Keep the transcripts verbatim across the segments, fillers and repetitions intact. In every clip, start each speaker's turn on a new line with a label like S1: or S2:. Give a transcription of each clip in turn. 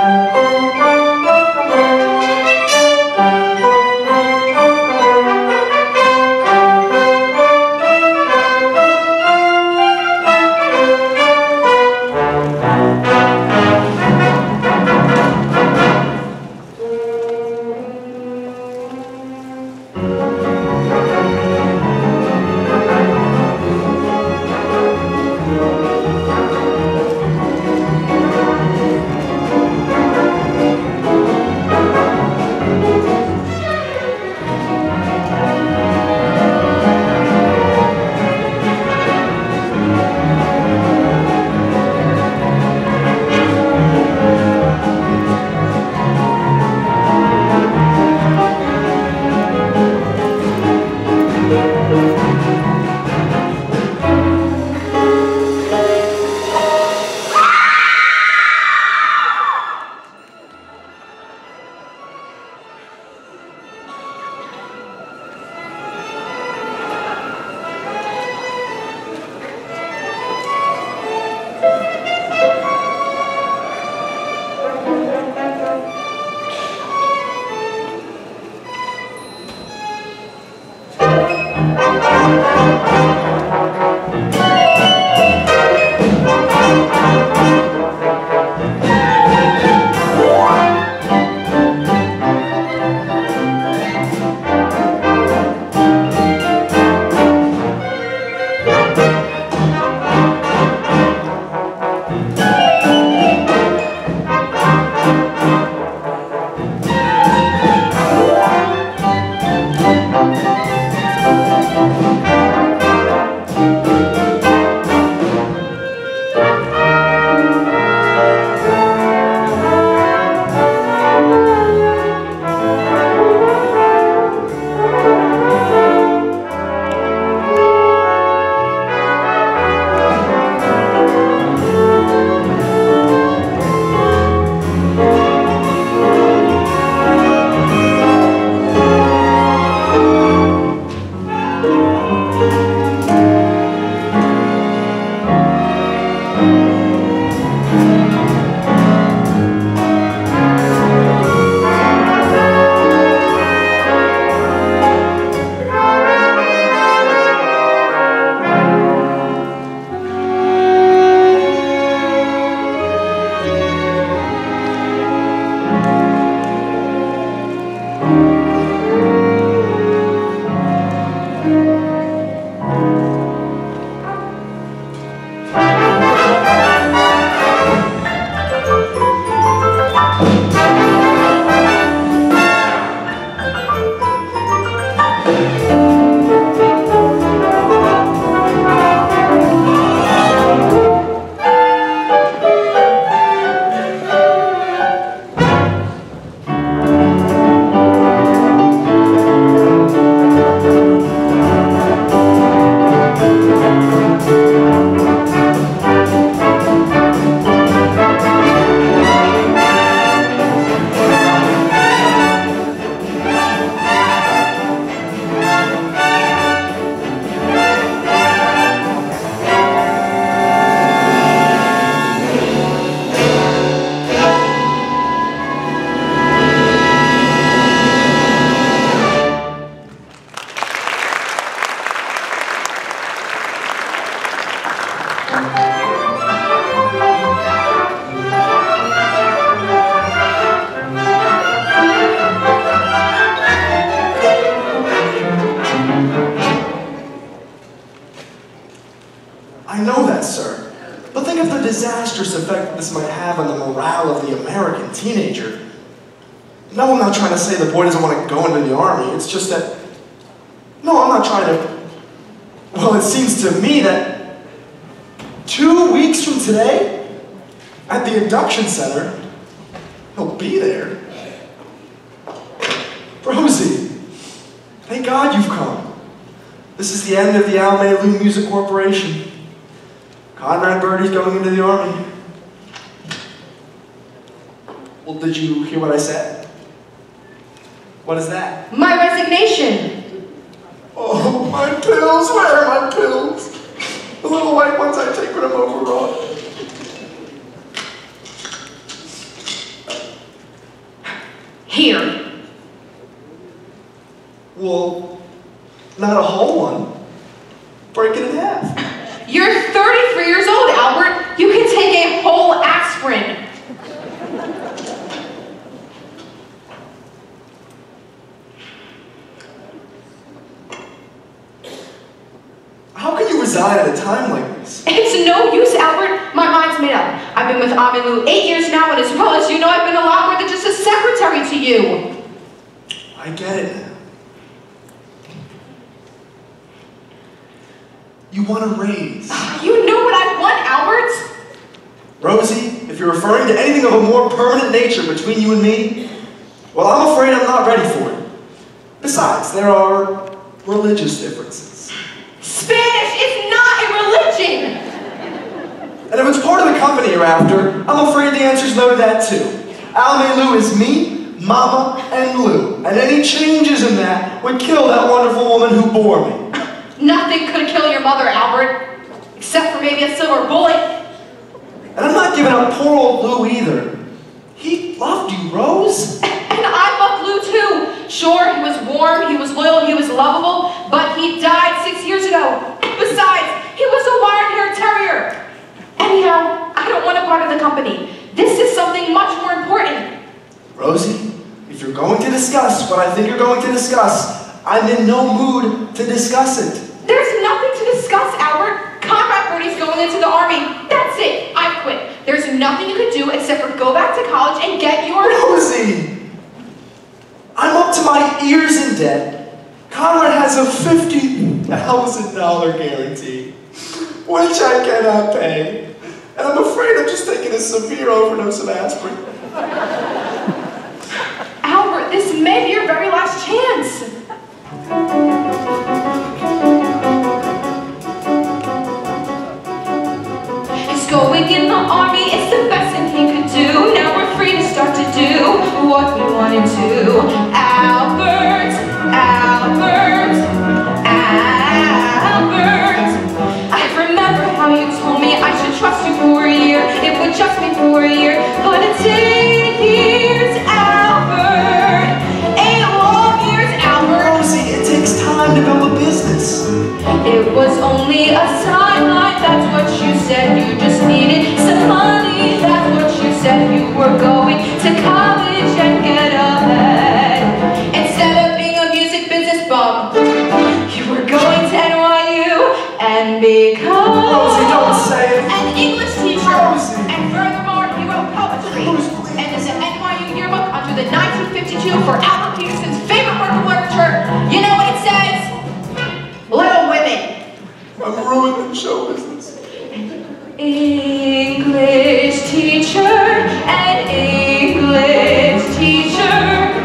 S1: disastrous effect this might have on the morale of the American teenager. No, I'm not trying to say the boy doesn't want to go into the army. It's just that, no, I'm not trying to, well, it seems to me that two weeks from today, at the induction center, he'll be there. Rosie, thank God you've come. This is the end of the Al Maylu Music Corporation. Conrad Birdie's going into the army. Well, did you hear what I said? What is that?
S2: My resignation.
S1: Oh, my pills. Where are my pills? The little white ones I take when I'm overwrought.
S2: Here.
S1: Well, not a whole one. Break it in half.
S2: You're thirty-three years old, Albert. You can take a whole aspirin.
S1: How can you resign at a time like this?
S2: It's no use, Albert. My mind's made up. I've been with Amilu eight years now, and as well as you know, I've been a lot more than just a secretary to you.
S1: I get it now. You want a raise.
S2: You know what I want, Albert.
S1: Rosie, if you're referring to anything of a more permanent nature between you and me, well, I'm afraid I'm not ready for it. Besides, there are religious differences.
S2: Spanish is not a religion!
S1: And if it's part of the company you're after, I'm afraid the answer's no to that too. Almelu is me, Mama, and Lou. And any changes in that would kill that wonderful woman who bore me.
S2: Nothing could kill your mother, Albert. Except for maybe a silver bullet.
S1: And I'm not giving up poor old Lou either. He loved you, Rose.
S2: And I loved Lou too. Sure, he was warm, he was loyal, he was lovable, but he died six years ago. Besides, he was a wire-haired terrier. Anyhow, I don't want a part of the company. This is something much more important.
S1: Rosie, if you're going to discuss what I think you're going to discuss, I'm in no mood to discuss it.
S2: There's nothing to discuss, Albert. Comrade Birdie's going into the army. That's it. I quit. There's nothing you can do except for go back to college and get your...
S1: Rosie! I'm up to my ears in debt. Conrad has a fifty thousand dollar guarantee, which I cannot pay. And I'm afraid I'm just taking a severe overdose of aspirin.
S2: Albert, this may be your very last chance. He's going in the army, it's the best thing he could do. Now we're free to start to do what we wanted to. Albert, Albert, Albert. I remember how you told me I should trust you for a year. It would just be for a year, but it's eight years, Albert. Eight long years, Albert.
S1: Rosie, it takes time to build a business.
S2: It was only a sideline, that's what you said. You just needed some money, that's what you said. You were going to college and get ahead. Instead of being a music business bum, you were going to N Y U and become
S1: Rosie, don't say it.
S2: an English teacher.
S1: Rosie.
S2: And furthermore, he wrote poetry.
S1: Rosie.
S2: And in the N Y U yearbook under the nineteen fifty-two for Albert Peterson's favorite work of literature, you know what it says? Little Women.
S1: I'm ruining show business.
S2: English teacher, an English teacher.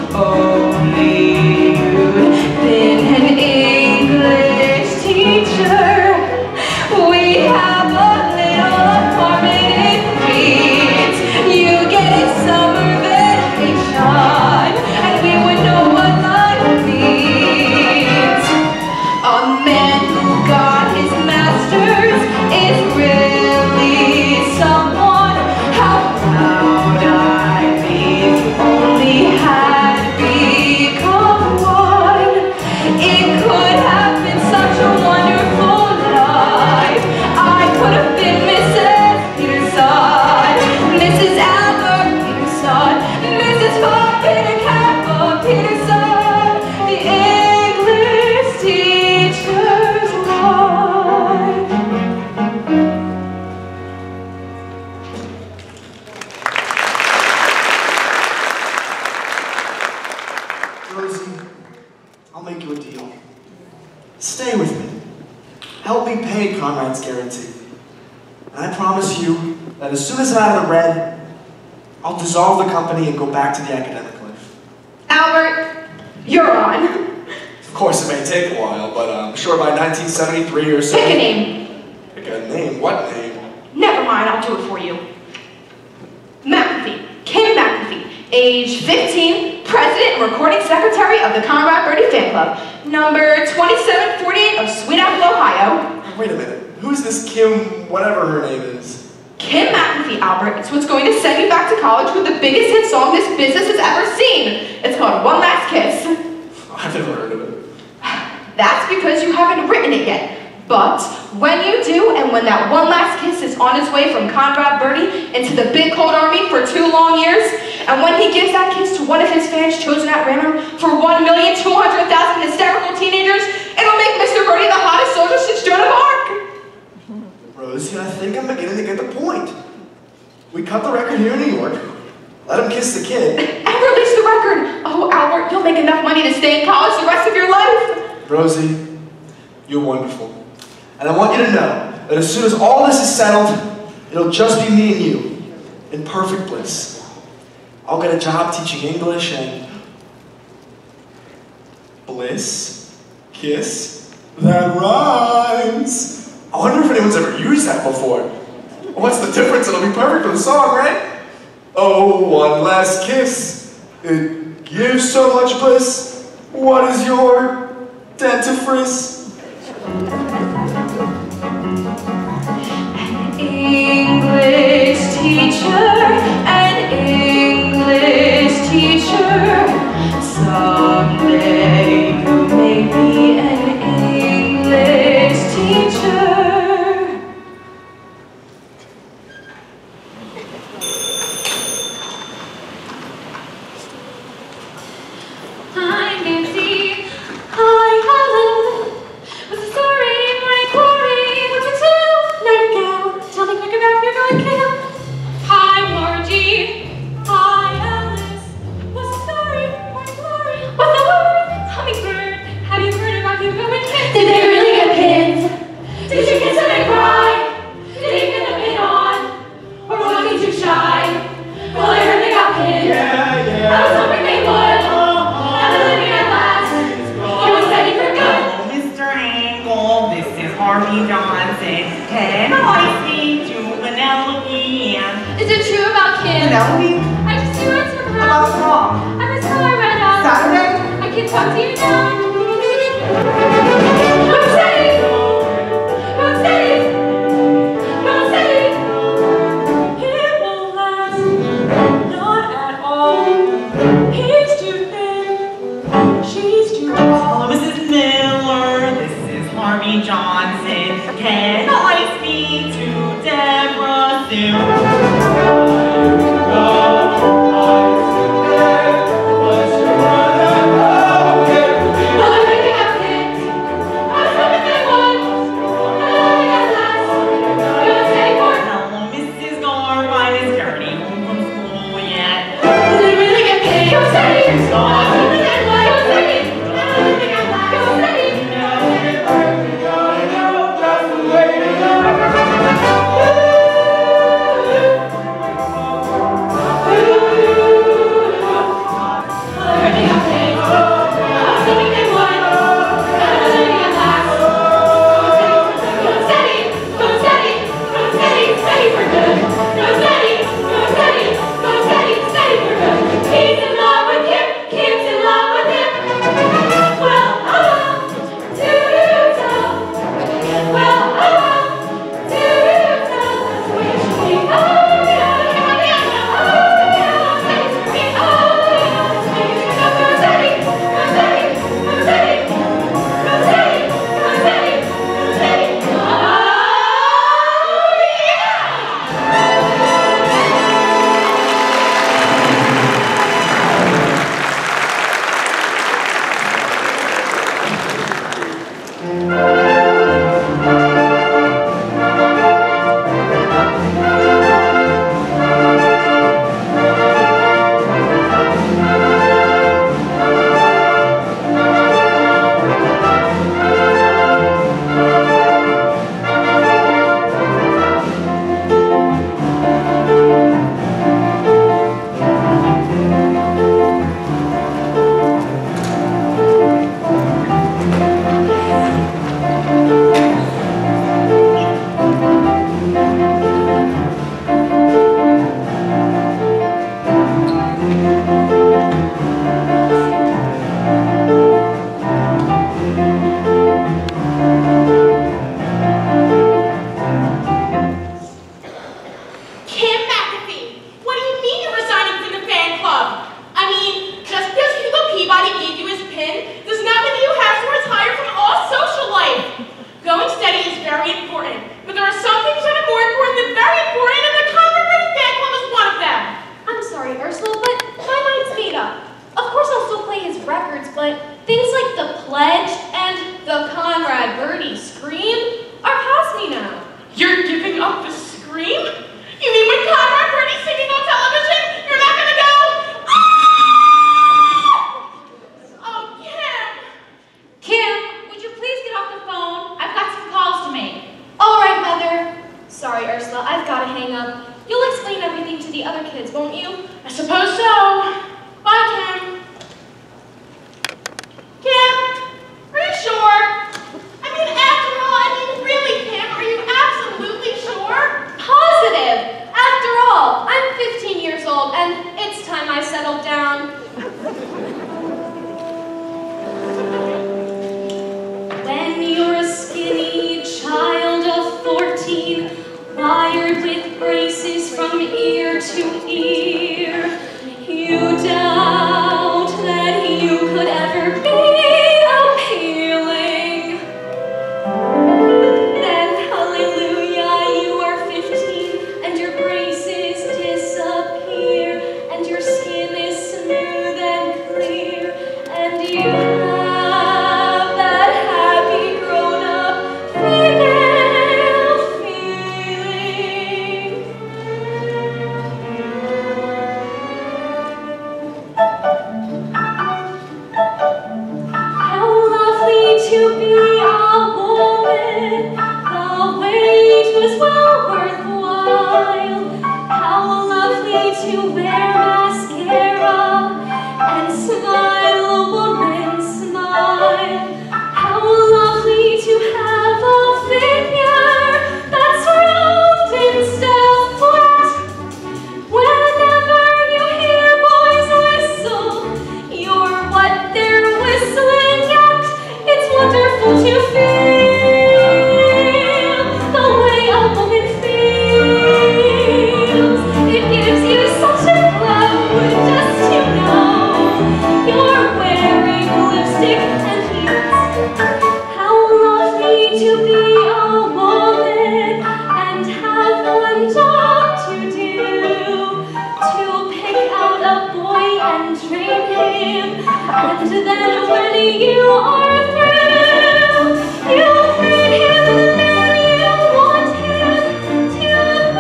S2: Only you'd been an English teacher. We have a little apartment in Queens. You get a summer vacation, and we would know what life means. A man who got his master's is really someone. How proud I'd be if you only had become one. It could have been such a wonderful life. I could have been Missus Peterson, Missus Albert Peterson, Missus Peter Kappa Peterson, the English teacher's wife.
S1: Rosie, I'll make you a deal. Stay with me. Help me pay Conrad's guarantee. And I promise you that as soon as I'm out of the red, I'll dissolve the company and go back to the academic life.
S2: Albert, you're on.
S1: Of course, it may take a while, but I'm sure by nineteen seventy-three or so...
S2: Pick a name.
S1: Pick a name? What name?
S2: Never mind, I'll do it for you. McAfee, Kim McAfee, age fifteen, president and recording secretary of the Conrad Birdie fan club, number twenty-seven forty-eight of Sweet Apple, Ohio.
S1: Wait a minute. Who's this Kim, whatever her name is?
S2: Kim McAfee, Albert. It's what's going to send you back to college with the biggest hit song this business has ever seen. It's called One Last Kiss.
S1: I've never heard of it.
S2: That's because you haven't written it yet. But when you do, and when that one last kiss is on its way from Conrad Birdie into the big cold army for two long years, and when he gives that kiss to one of his fans chosen at random for one million two hundred thousand hysterical teenagers, it'll make Mister Birdie the hottest soldier since Joan of Arc.
S1: Rosie, I think I'm beginning to get the point. We cut the record here in New York, let him kiss the kid,
S2: and release the record. Oh, Albert, you'll make enough money to stay in college the rest of your life.
S1: Rosie, you're wonderful. And I want you to know that as soon as all this is settled, it'll just be me and you, in perfect bliss. I'll get a job teaching English and... bliss? Kiss? That rhymes! I wonder if anyone's ever used that before. What's the difference? It'll be perfect for the song, right? Oh, one last kiss. It gives so much bliss. What is your dentifrice?
S2: English teacher, an English teacher. Someday you may be an English teacher. Hi, Nancy. Hi, Helen. What's the story, my glory? What's it tell? Nightingale, tell me quick about your going camp. Hi, Margie. Hi, Alice. What's the story, my glory? What's the word? Hummingbird. Have you heard about you going camp? Did they really get pinned? Did you kiss them and cry? Did they pin them in on? Or was he too shy? Well, I heard they got pinned.
S1: Yeah, yeah.
S2: I was hoping they would. Now they're living at last. He was ready for good.
S3: Mister Angle, this is Harvey Johnson. Can I speak to Penelope and...
S2: Is it true about Kim?
S3: Penelope?
S2: I just see what's from her.
S3: About the song?
S2: I miss how I read out.
S3: Saturday?
S2: I can talk to you now. Don't say it. Don't say it. Don't say it. It won't last. Not at all. He's too thin. She's too tall.
S3: Hello, Missus Miller. This is Harvey Johnson. Can I speak to Deborah soon?
S2: Well, I think they got pinned.
S4: Suppose so. Bye, Kim. Kim, are you sure? I mean, after all, I mean, really, Kim, are you absolutely sure?
S2: Positive. After all, I'm fifteen years old, and it's time I settled down. When you're a skinny child of fourteen, wired with braces from ear to ear, you doubt that you could ever be appealing. Then, hallelujah, you are fifteen, and your braces disappear, and your skin is smooth and clear, and you have that happy grown-up female feeling. How lovely to be a woman, the wait was well worthwhile. How lovely to wear mascara and smile, a woman smile. How lovely to have a figure that's round instead of flat. Whenever you hear boys whistle, you're what they're whistling at. It's wonderful to feel the way a woman feels. It gives you such a glow just to know you're wearing lipstick and heels. How lovely to be a woman and have one job to do, to pick out a boy and train him, and then when you are through, you'll feed him the man you want him to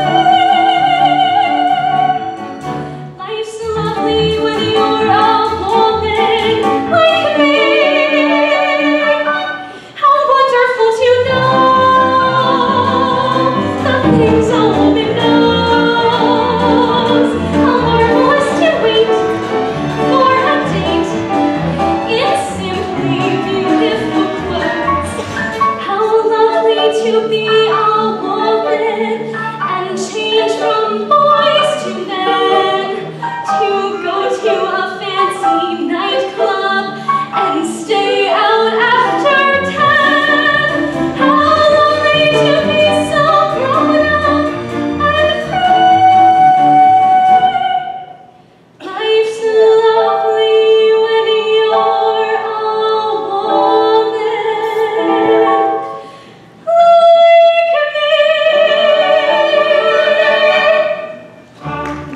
S2: be. Life's lovely when you're a woman like me. How wonderful to know the things a woman knows. How marvelous to wait for a date in simply beautiful clothes. How lovely to be a woman and change from boys to men, to go to a fancy nightclub and stay out after ten. How lovely to be so grown up and free. Life's lovely when you're a woman like me.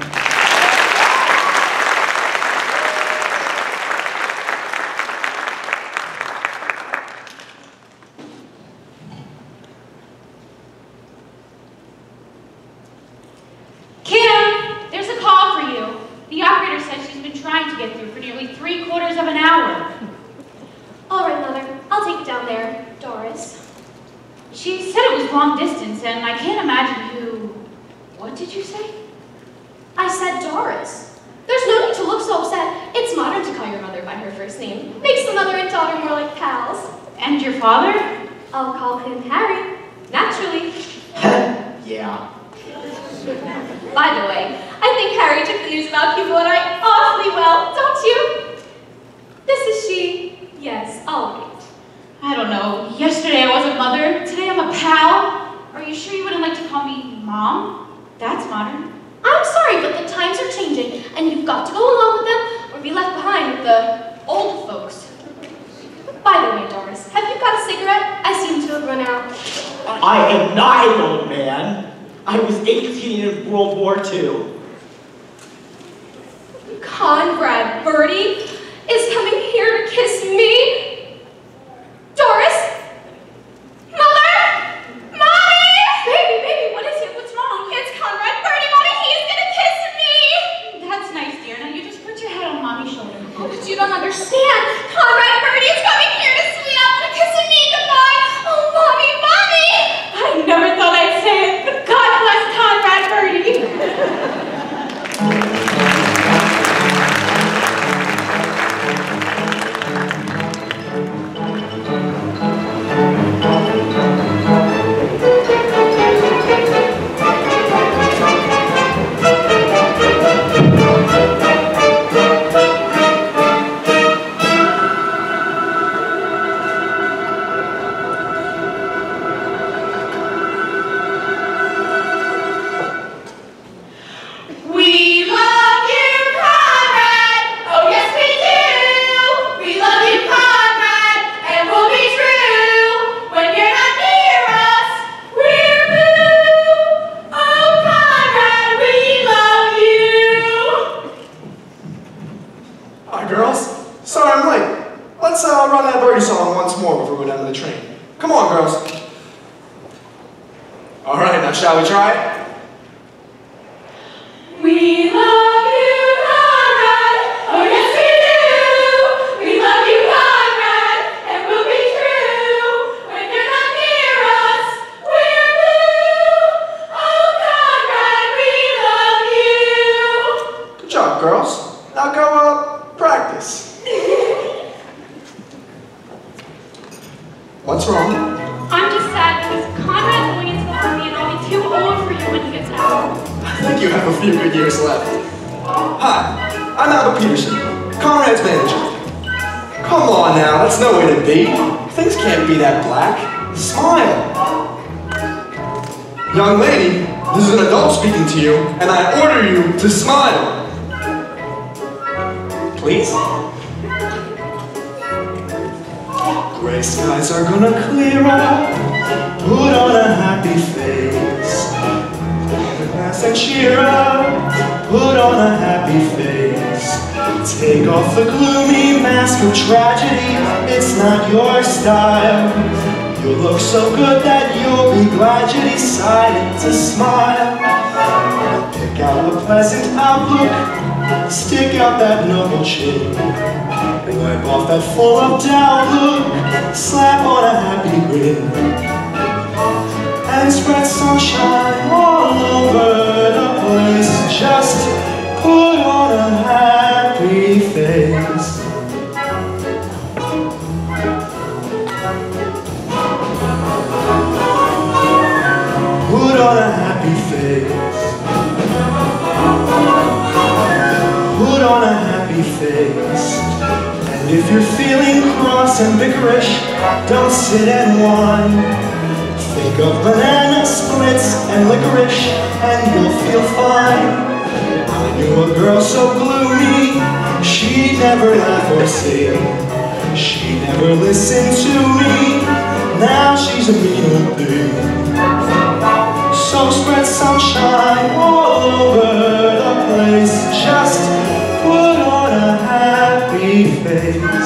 S4: Kim, there's a call for you. The operator said she's been trying to get through for nearly three quarters of an hour.
S2: All right, Mother. I'll take it down there, Doris.
S4: She said it was long distance, and I can't imagine who... What did you say?
S2: I said Doris. There's no need to look so upset. It's modern to call your mother by her first name. Makes the mother and daughter more like pals.
S4: And your father?
S2: I'll call him Harry, naturally.
S5: Yeah.
S2: By the way, I think Harry took the news about people and I awfully well, don't you? This is she. Yes, I'll wait.
S4: I don't know. Yesterday I wasn't mother. Today I'm a pal. Are you sure you wouldn't like to call me mom? That's modern.
S2: I'm sorry, but the times are changing, and you've got to go along with them or be left behind with the old folks. By the way, Doris, have you got a cigarette? I seem to have run out.
S5: I am not an old man. I was eighteen in World War Two.
S2: Conrad Birdie is coming here to kiss me? Doris? Mother? Mommy? Baby, baby, what is it? What's wrong? It's Conrad Birdie, Mommy. He's gonna kiss me.
S4: That's nice, dear. Now you just put your head on mommy's shoulder.
S2: Oh, but you don't understand. Conrad Birdie is coming here to sweet up and kissing me goodbye. Oh, Mommy, Mommy.
S4: I never thought I'd say it, but God bless Conrad Birdie.
S1: girls. Sorry I'm late. Let's uh, run that Birdie song once more before we go down to the train. Come on, girls. All right, now shall we try it?
S2: We love you, Conrad. Oh, yes, we do. We love you, Conrad, and we'll be true. When you're not near us, we're blue. Oh, Conrad, we love you.
S1: Good job, girls. Now go, uh, practice. What's wrong?
S4: I'm just sad because Conrad's going into the army and I'll be too old for you when he gets out.
S1: I think you have a few good years left. Hi, I'm Albert Peterson, Conrad's manager. Come on now, that's no way to be. Things can't be that black. Smile. Young lady, this is an adult speaking to you, and I order you to smile. Please? Gray skies are gonna clear up. Put on a happy face. Laugh and cheer up. Put on a happy face. Take off the gloomy mask of tragedy. It's not your style. You look so good that you'll be glad you decided to smile. Pick out the pleasant outlook. Stick out that noble chin. Wipe off that full of doubt look. Slap on a happy grin. And spread sunshine all over the place. Just put on a happy face. Put on a happy face. Put on a happy face. And if you're feeling cross and bickerish, don't sit and whine. Think of banana splits and licorice, and you'll feel fine. I knew a girl so gloomy, she'd never laugh or sing. She never listened to me, now she's a mean old thing. So spread sunshine all over the place. Just put on a happy face.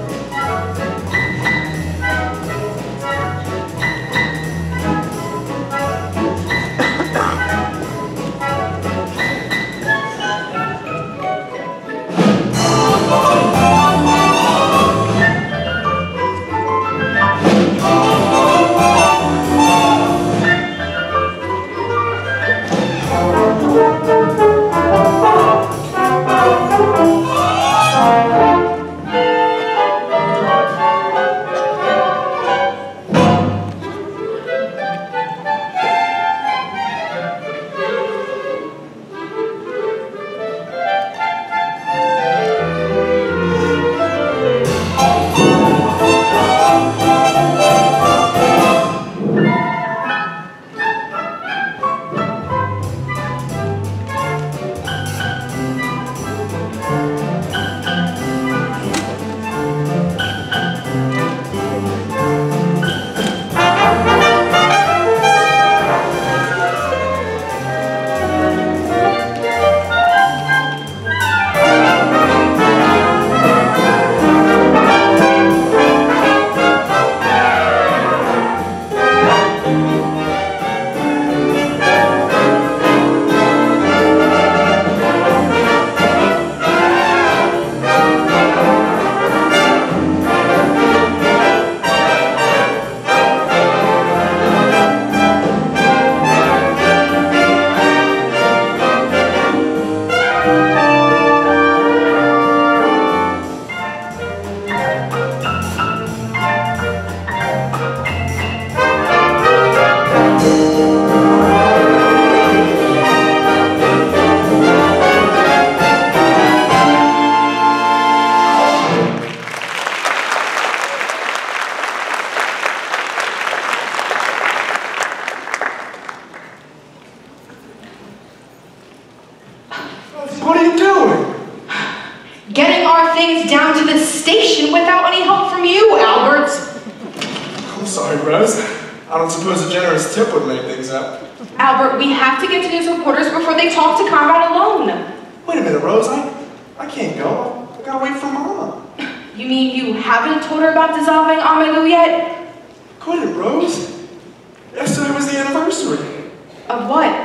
S1: What are you doing?
S2: Getting our things down to the station without any help from you, Albert.
S1: I'm sorry, Rose. I don't suppose a generous tip would make things up.
S2: Albert, we have to get to news reporters before they talk to Conrad alone.
S1: Wait a minute, Rose. I, I can't go. I gotta wait for Mama.
S2: You mean you haven't told her about dissolving Amalu yet?
S1: Quit it, Rose. Yesterday was the anniversary.
S2: Of what?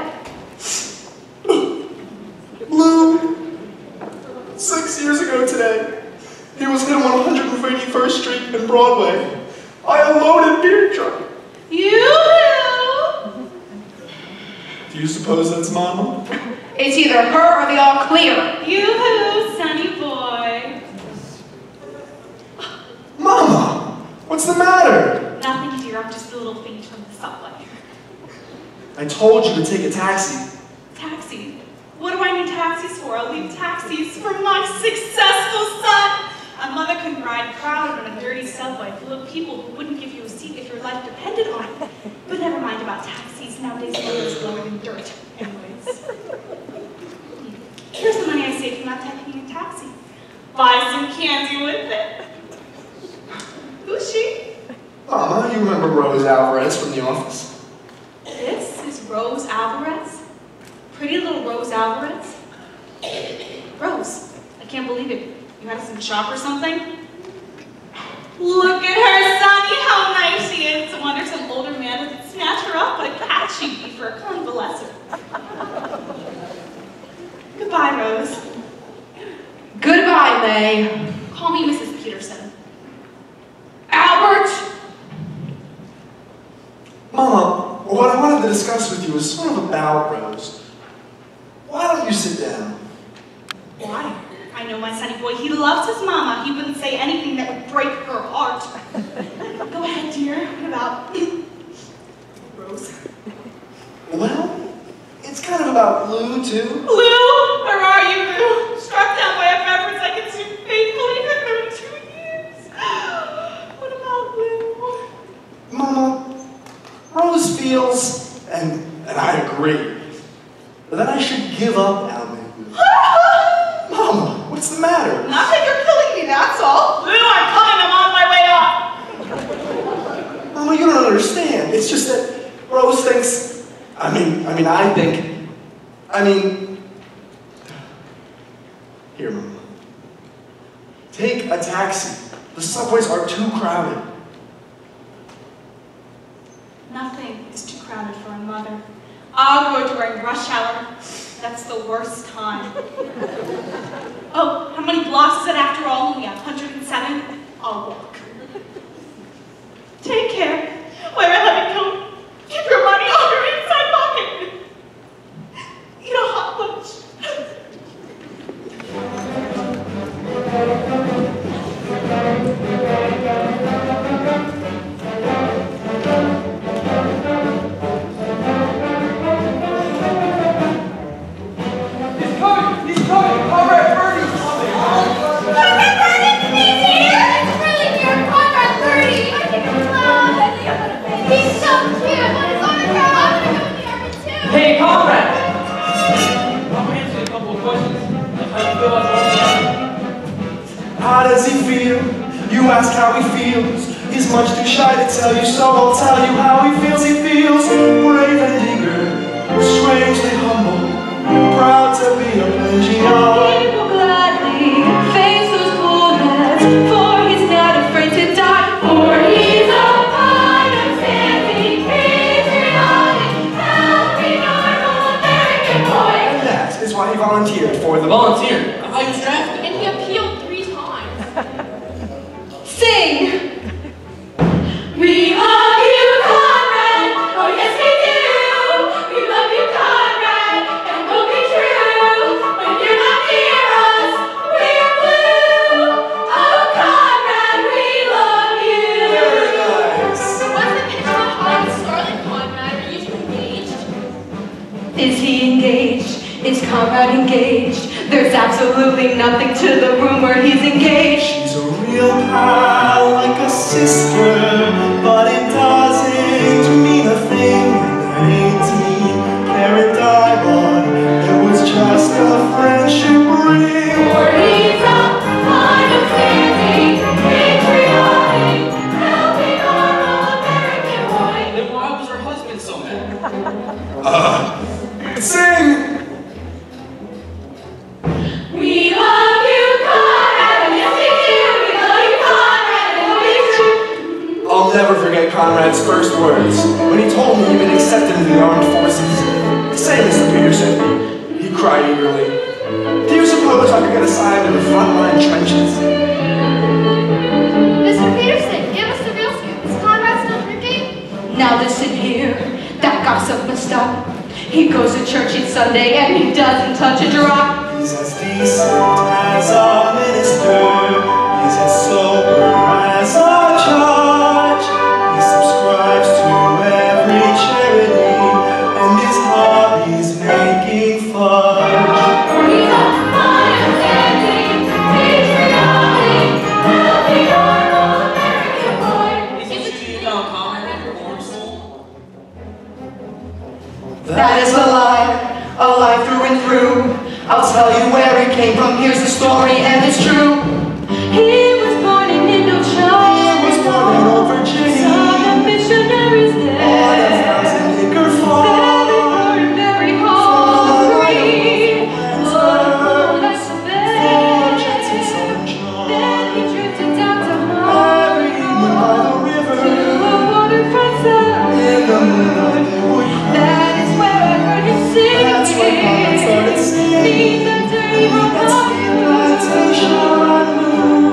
S1: Lou. Six years ago today, he was hit on one hundred eighty-first Street and Broadway by a loaded beer truck.
S2: Yoo-hoo!
S1: Do you suppose that's Mama?
S2: It's either her or the all clear.
S4: Yoo-hoo, sunny boy.
S1: Mama! What's the matter?
S4: Nothing, dear. I'm just a little faint from the subway.
S1: I told you to take a taxi.
S4: Taxi? What do I need taxis for? I'll leave taxis for my successful son. A mother couldn't ride crowded on a dirty subway full of people who wouldn't give you a seat if your life depended on it. But never mind about taxis. Nowadays, money is lower than dirt. Anyways. Here's the money I saved from not taking a taxi. Buy some candy with it. Who's she?
S1: Mama, you remember Rose Alvarez from the office?
S4: This is Rose Alvarez? Pretty little Rose Alvarez? Rose, I can't believe it. You had us in shock or something? Look at her, Sonny, how nice she is. No wonder some older man would snatch her up like a cat she'd be for a convalescent. Goodbye, Rose.
S2: Goodbye, May.
S4: Call me Missus Peterson.
S2: Albert!
S1: Mama, what I wanted to discuss with you is sort of about Rose. Why don't you sit down?
S4: Why? I know my sonny boy. He loves his mama. He wouldn't say anything that would break her heart. Go ahead, dear. What about Rose?
S1: Well, it's kind of about Lou, too.
S4: Lou, where are you, Lou? Struck down by a reference I can see faithfully for thirty-two years. What about Lou?
S1: Mama, Rose feels, and, and I agree, that I should give up Alabama. Mama, what's the matter?
S4: Not that you're killing me, that's all. Lou, I'm coming. I'm on my way up.
S1: Mama, you don't understand. It's just that Rose thinks, I mean, I mean, I think, I mean, here, Mama. Take a taxi. The subways are too crowded.
S4: Nothing is too crowded for a mother. I'll go during rush hour. That's the worst time. Oh, how many blocks is it after all? Only one hundred seven? I'll walk. Take care. Where I let it go. Keep your money on your inside pocket. Eat a hot lunch.
S6: He's coming! He's coming! All right, Birdie!
S2: Conrad Birdie! He's here! It's really here! Conrad Birdie! I think it's love! I think I'm gonna faint. He's so cute! What is on the ground? I wanna go in the army too!
S6: Hey, Conrad! I'll answer a couple of questions. How you feel about the
S1: How does he feel? You ask how he feels. He's much too shy to tell you, so I'll tell you how he feels. He feels brave and eager, strangely humble, proud to be a Benji.
S2: He will gladly face those bullets, for he's not afraid to die. For he's a understanding, patriotic, healthy, normal American boy.
S1: And that is why he volunteered for the
S6: volunteer? I thought he was drafted.
S4: And he appealed three times.
S2: Sing! We love you, Conrad! Oh yes we do! We love you, Conrad! And we'll be true! When you're not near us, we're blue! Oh Conrad, we love you!
S1: Very nice.
S4: What's the picture of Holly Starling, Conrad? Are you two engaged?
S2: Is he engaged? Is Conrad engaged? There's absolutely nothing to the rumor he's engaged.
S1: She's a real pal, like a sister, but it doesn't mean a thing. At eighteen carat diamond, it was just a friendship ring.
S2: For he's a understanding, patriotic, healthy, normal American boy.
S6: Then why was her husband so mad?
S1: Uh, sing!
S2: We love you, Conrad!
S1: outside in the front line trenches.
S7: Mister Peterson, give us the real scoop. Is Conrad still drinking?
S2: Now listen here, that gossip must stop. He goes to church each Sunday and he doesn't touch a drop.
S1: He's as decent as a minister. He's as sober as a judge. He subscribes to every charity, and his hobby's making fudge.
S7: He's a fine-standing, patriotic, healthy, normal American boy.
S6: Is it you don't comment your warm soul?
S2: That is a lie, a lie through and through. I'll tell you where he came from, here's the story and it's true. He was born in Indochina.
S1: He was born in Old Virginia.
S2: Son of missionaries
S1: On a
S2: there.
S1: thousand acre
S2: Very
S1: farm.
S2: poor and very hungry. Lord, that's fair. Then he drifted down to
S1: Every evening by the river.
S2: to a waterfront side.
S1: In the moonlight they would cry.
S2: That is where I heard him singing.
S1: That's where Conrad started singing.
S2: Beneath that dirty
S1: Beneath that sweet plantation moon.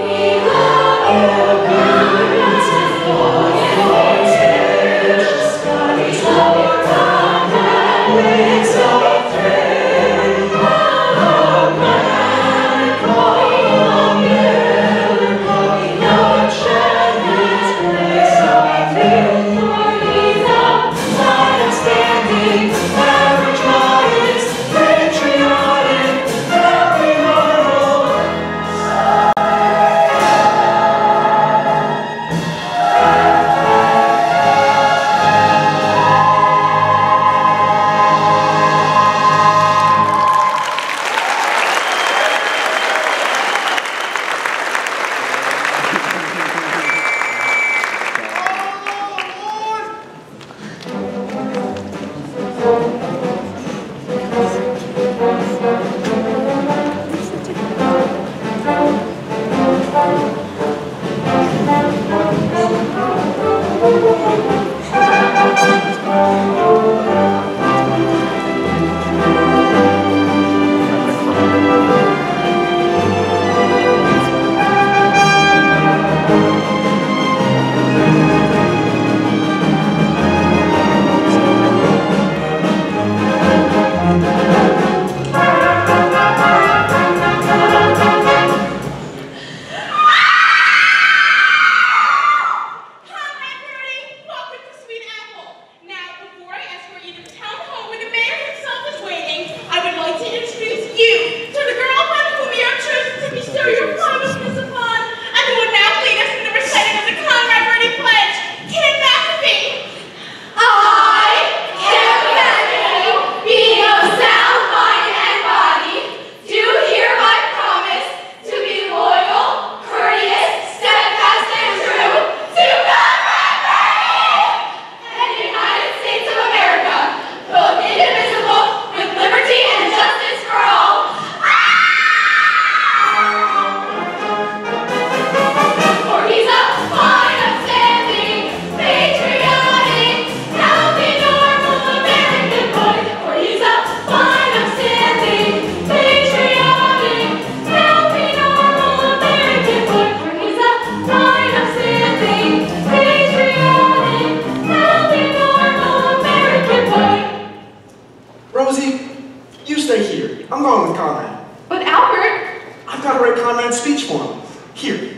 S1: I'm going with Conrad.
S2: But Albert!
S1: I've got to write Conrad's speech for him. Here,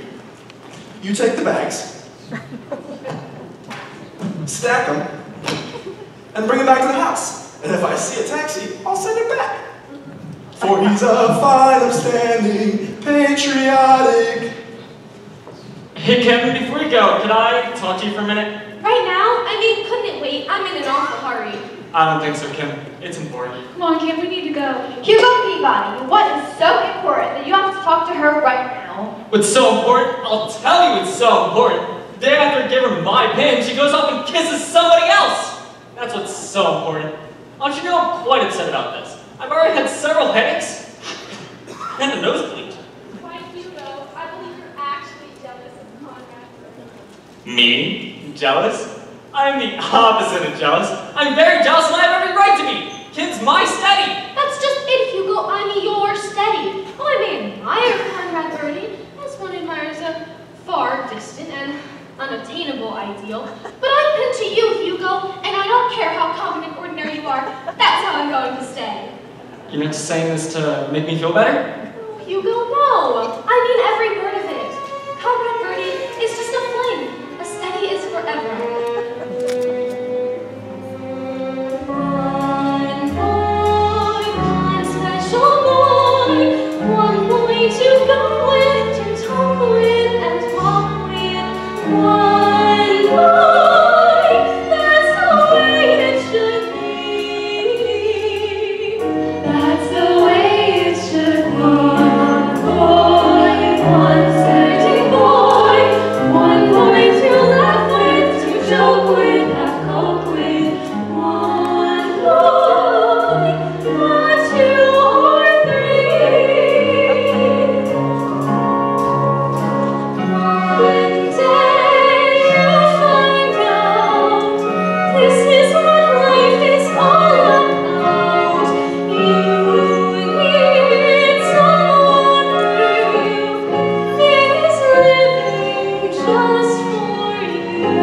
S1: you take the bags, stack them, and bring them back to the house. And if I see a taxi, I'll send it back. For he's a fine, upstanding, patriotic.
S8: Hey Kevin, before you go, can I talk to you for a minute?
S7: Right now? I mean, couldn't it wait? I'm in an awful hurry.
S8: I don't think so, Kim. It's important.
S7: Come on, Kim, we need to go. Hugo Peabody, what is so important that you have to talk to her right now?
S8: What's so important? I'll tell you it's so important. The day after I gave her my pin, she goes off and kisses somebody else. That's what's so important. Don't you know I'm quite upset about this? I've already had several headaches and a nosebleed.
S7: Why, Hugo, I believe you're actually jealous of Conrad.
S8: Me? Jealous? I'm the opposite of jealous. I'm very jealous and I have every right to be. Kid's my steady.
S7: That's just it, Hugo. I'm your steady. Oh, I mean, Hugo. But I'm pinned to you, Hugo, and I don't care how common and ordinary you are. That's how I'm going to stay.
S8: You're not just saying this to make me feel better?
S7: Oh, Hugo, no. I mean every word of it. Comrade Birdie is just a fling. A steady is forever. One boy, one special boy, one boy to go with, to talk with, and walk with. One boy, that's the way it should be. That's the way it should be. One boy, one steady boy, one boy to laugh with, to joke with, have coke with. One boy, not two or three. One day you'll find out this is what life is all about. You need someone who is living just for you.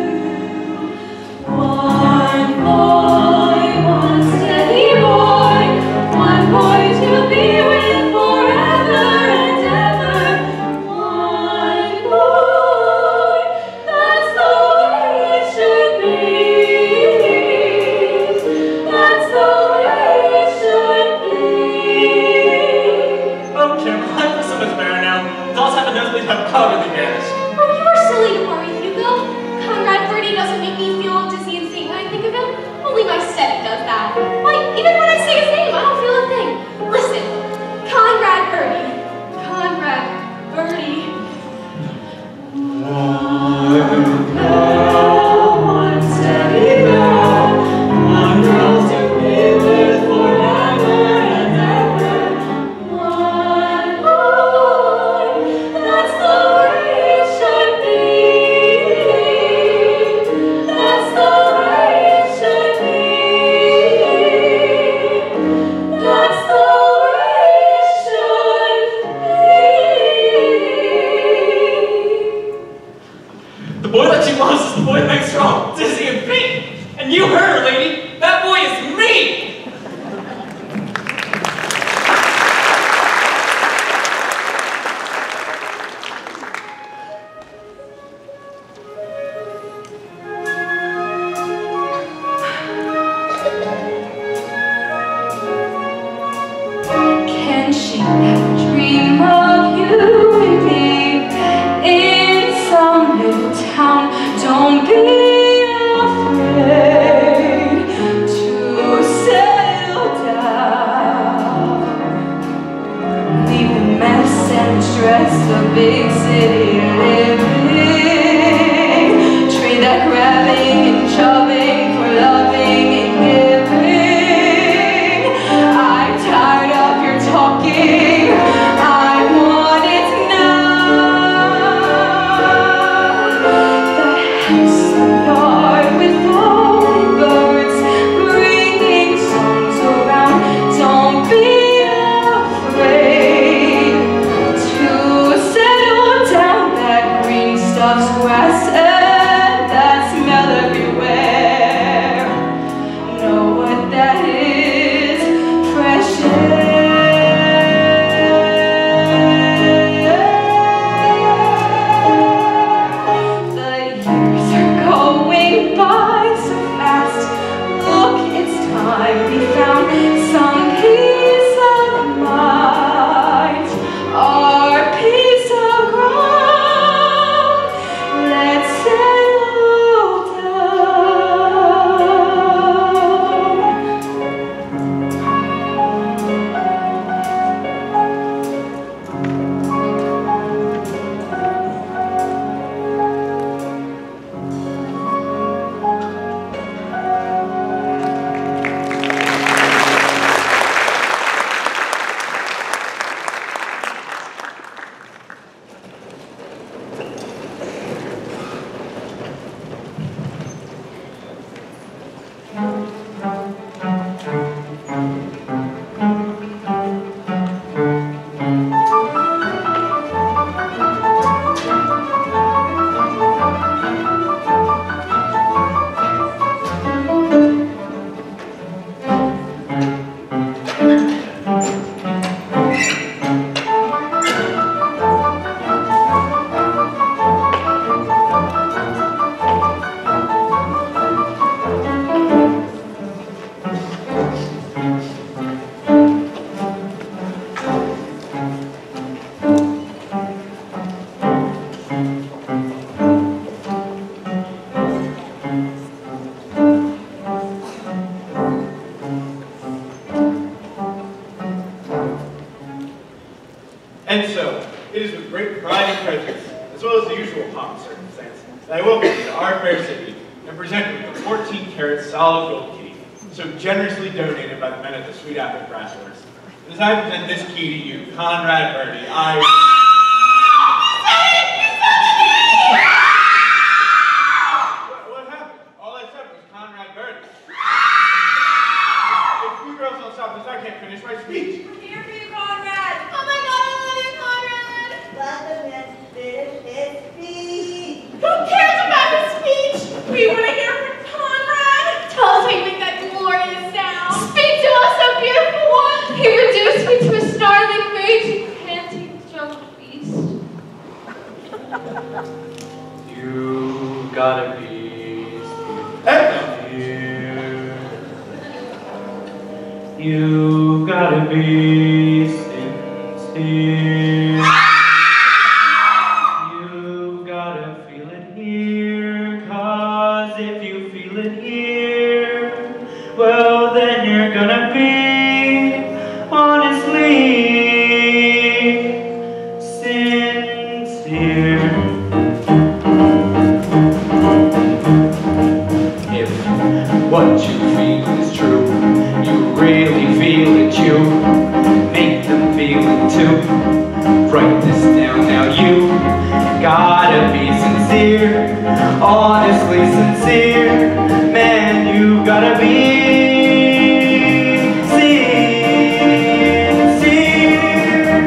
S7: One boy, one steady boy, one boy to be with forever and ever. One boy, that's the way it should be. That's the way it should be.
S8: Okay, my life is so much better now. Dolls have a nosebleed have covered the gas.
S7: Oh, you are silly to worry, Hugo. Comrade Birdie doesn't make me feel dizzy and faint when I think of him. Only my steady does that. Why, even when I say his name, I don't feel a thing. Listen, Comrade Birdie. Comrade Birdie. One girl, one steady girl, one girl to be with forever and ever. One boy, that's the way it should be. That's the way it should be. That's the way it should be.
S8: The boy that she loves is the boy that makes her all dizzy and faint. And you heard her, lady. That boy is me.
S2: Can she dream of you and me in some new town? Don't be afraid to settle down. Leave the mess and stress of big city living. Trade that grabbing and shoving for loving and giving. I'm tired of your talking. I want it now. The house and yard with only birds bringing songs around. Don't be afraid to settle down. That green
S9: And so, it is with great pride and prejudice, as well as the usual pomp and circumstance, that I welcome you to our fair city and present you with the fourteen karat solid gold key, so generously donated by the men at the Sweet Apple Brass Horse. And as I present this key to you, Conrad Birdie, I... what, what happened? All I said was Conrad Birdie. If you girls don't stop this, I can't finish my speech.
S7: We're here for you, Conrad. Oh my God, I love you, Conrad. Let the man finish his speech. Who cares about his speech? We want to hear from Conrad. Tell us how you make that glorious sound. Speak to us, a beautiful one.
S2: He reduced me to a snarling, raging, panting jungle beast.
S8: You gotta be here. You gotta be sincere. You gotta feel it here, 'cause if you feel it here, well then you're gonna be honestly sincere. If what you feel is true, you really feel it, you make them feel it too. Write this down now, you gotta be sincere, honestly sincere. Man, you gotta be sincere.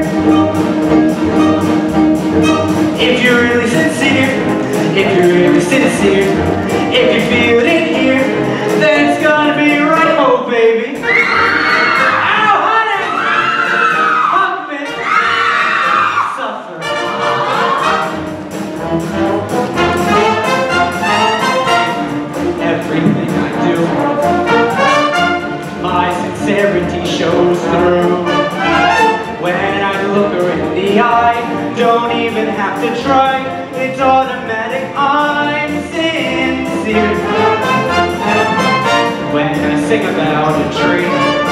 S8: If you're really sincere, if you're really sincere, if you feel it in here, then it's gonna be right, oh baby. Ow, honey! Hug me! Suffer. Everything I do, my sincerity shows through. When I look her in the eye, don't even have to try, it's automatic, I'm sincere. When I sing about a tree,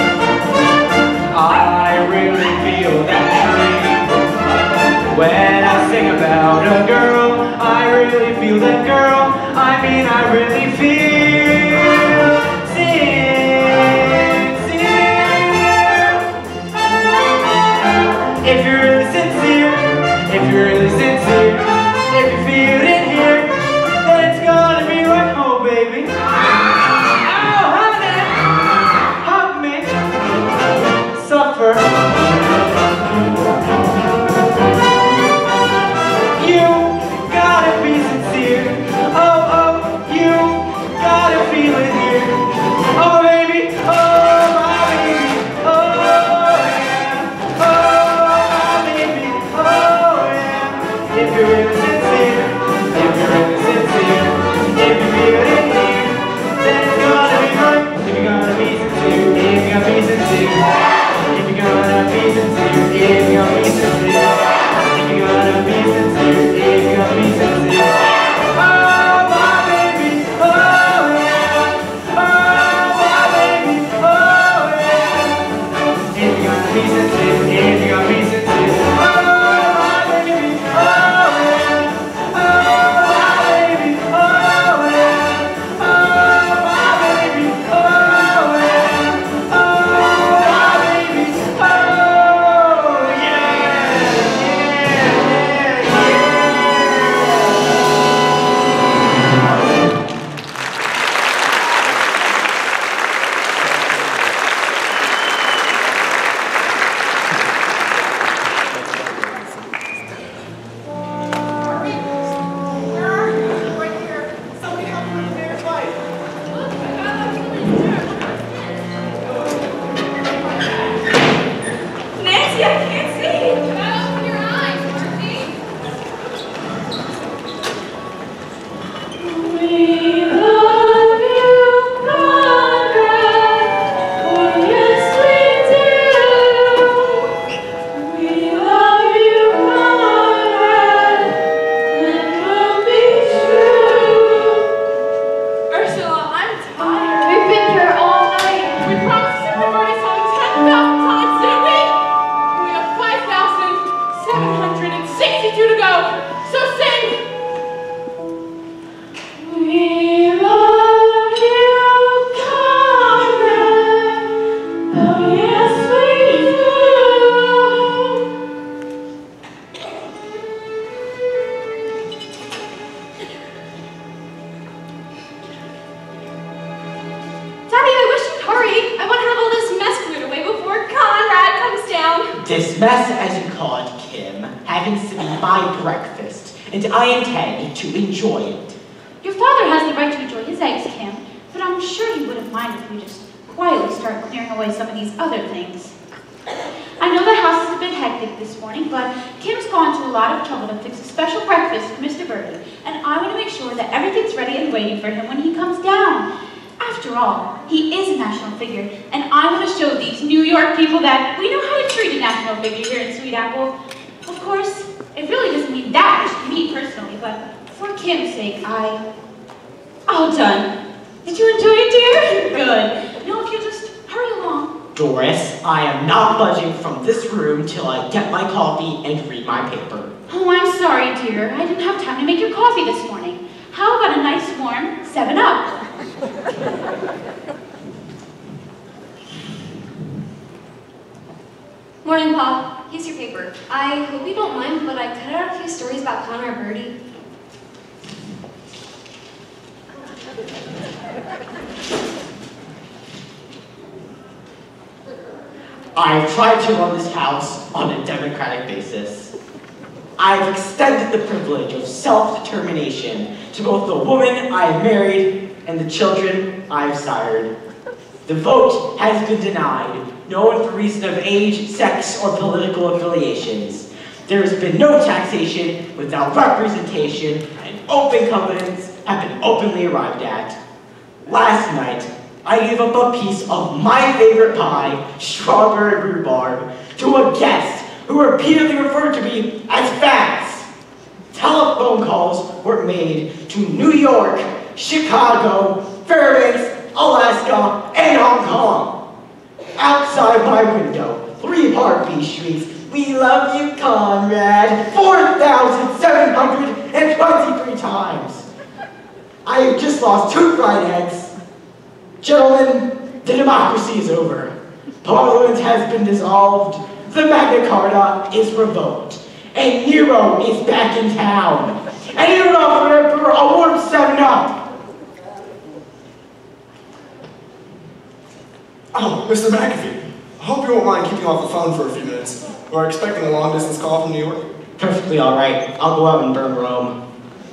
S8: I really feel that tree. When I sing about a girl, I really feel that girl. I mean, I really feel sincere. If you're really sincere, if you're really sincere, if you feel it here, then it's gonna be right home, baby. Suffer. You gotta be sincere. Oh, oh, you gotta
S5: This mess, as you call it, Kim, happens to be my breakfast, and I intend to enjoy it.
S4: Your father has the right to enjoy his eggs, Kim, but I'm sure he wouldn't mind if we just quietly start clearing away some of these other things. I know the house is a bit hectic this morning, but Kim's gone to a lot of trouble to fix a special breakfast for Mister Birdie, and I want to make sure that everything's ready and waiting for him when he comes down. After all, he is a national figure, and I want to show these New York people that we know how to treat a national figure here in Sweet Apple. Of course, it really doesn't mean that much to me personally, but for Kim's sake, I... All done. Did you enjoy it, dear? Good. Now if you'll just hurry along.
S5: Doris, I am not budging from this room till I get my coffee and read my paper.
S4: Oh, I'm sorry, dear. I didn't have time to make your coffee this morning. How about a nice warm seven up?
S7: Morning, Pa. Here's your paper. I hope you don't mind, but I cut out a few stories about Connor and Birdie.
S5: I've tried to run this house on a democratic basis. I've extended the privilege of self-determination to both the woman I've married and the children I've sired. The vote has been denied, no one for reason of age, sex, or political affiliations. There has been no taxation without representation, and open covenants have been openly arrived at. Last night, I gave up a piece of my favorite pie, strawberry rhubarb, to a guest who repeatedly referred to me as Fats. Telephone calls were made to New York, Chicago, Fairbanks, Alaska, and Hong Kong. Outside my window, three heartbeat shrieks, "We love you, Conrad," four thousand seven hundred twenty-three times. I have just lost two fried eggs. Gentlemen, the democracy is over. Parliament has been dissolved. The Magna Carta is revoked. And Nero is back in town. And you don't offer Emperor a warm seven up.
S1: Oh, Mister McAfee, I hope you won't mind keeping off the phone for a few minutes. We're expecting a long-distance call from New York.
S5: Perfectly all right. I'll go out and burn Rome.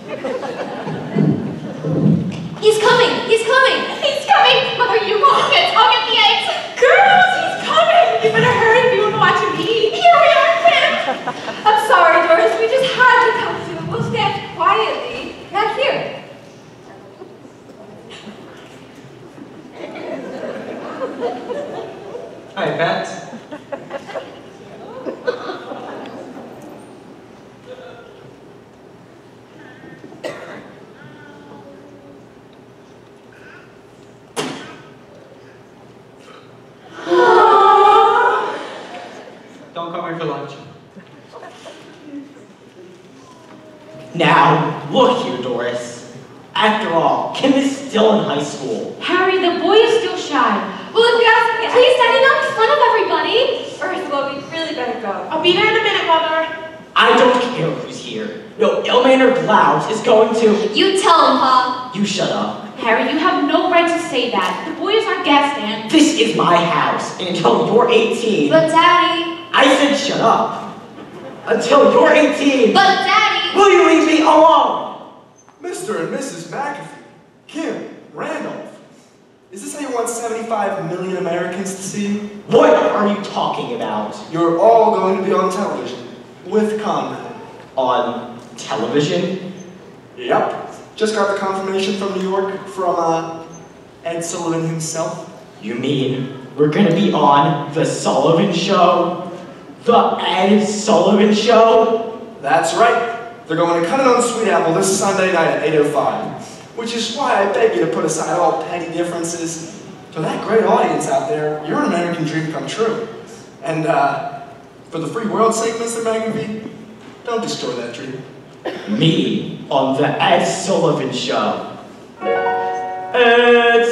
S7: He's coming! He's coming!
S4: He's coming! Mother, you go get, I'll get the eggs. Girls, he's coming! You better hurry if you want to watch him eat. Here we are, Kim!
S7: I'm sorry, Doris. We just had to come to. We'll stand quietly. Back here.
S6: Hi, Pat. Don't come here for lunch.
S5: Now, look here, Doris. After all, Kim is still in high school.
S4: Harry, the boy is still shy.
S7: Well, if we ask him, please, Daddy, not in front of everybody. Ursula, we really better go.
S4: I'll be there in a minute, Mother.
S5: I don't care who's here. No ill-mannered lout is going to...
S7: You tell him, Pa.
S5: You shut up.
S4: Harry, you have no right to say that. The boy is our guest, and...
S5: This is my house, and until you're eighteen...
S7: But, Daddy...
S5: I said shut up. Until you're eighteen...
S7: But, Daddy...
S5: Will you leave me alone?
S1: Mister and Missus McAfee, Kim, Randolph. Is this how you want seventy-five million Americans to see you?
S5: What are you talking about?
S1: You're all going to be on television with Conrad.
S5: On television?
S1: Yep. Just got the confirmation from New York from uh, Ed Sullivan himself.
S5: You mean we're gonna be on The Sullivan Show? The Ed Sullivan Show?
S1: That's right. They're going to cut it on Sweet Apple this Sunday night at eight oh five. Which is why I beg you to put aside all petty differences. To that great audience out there, your American dream come true. And uh, for the free world's sake, Mister McAfee, don't destroy that dream.
S5: Me on The Ed Sullivan Show. Ed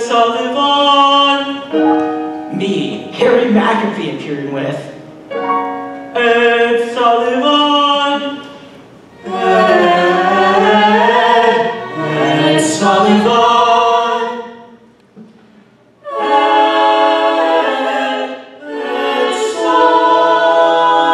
S5: Sullivan. Me, Harry McAfee, appearing with Ed Sullivan. Ed, Ed Sullivan. Ed, Ed Sullivan.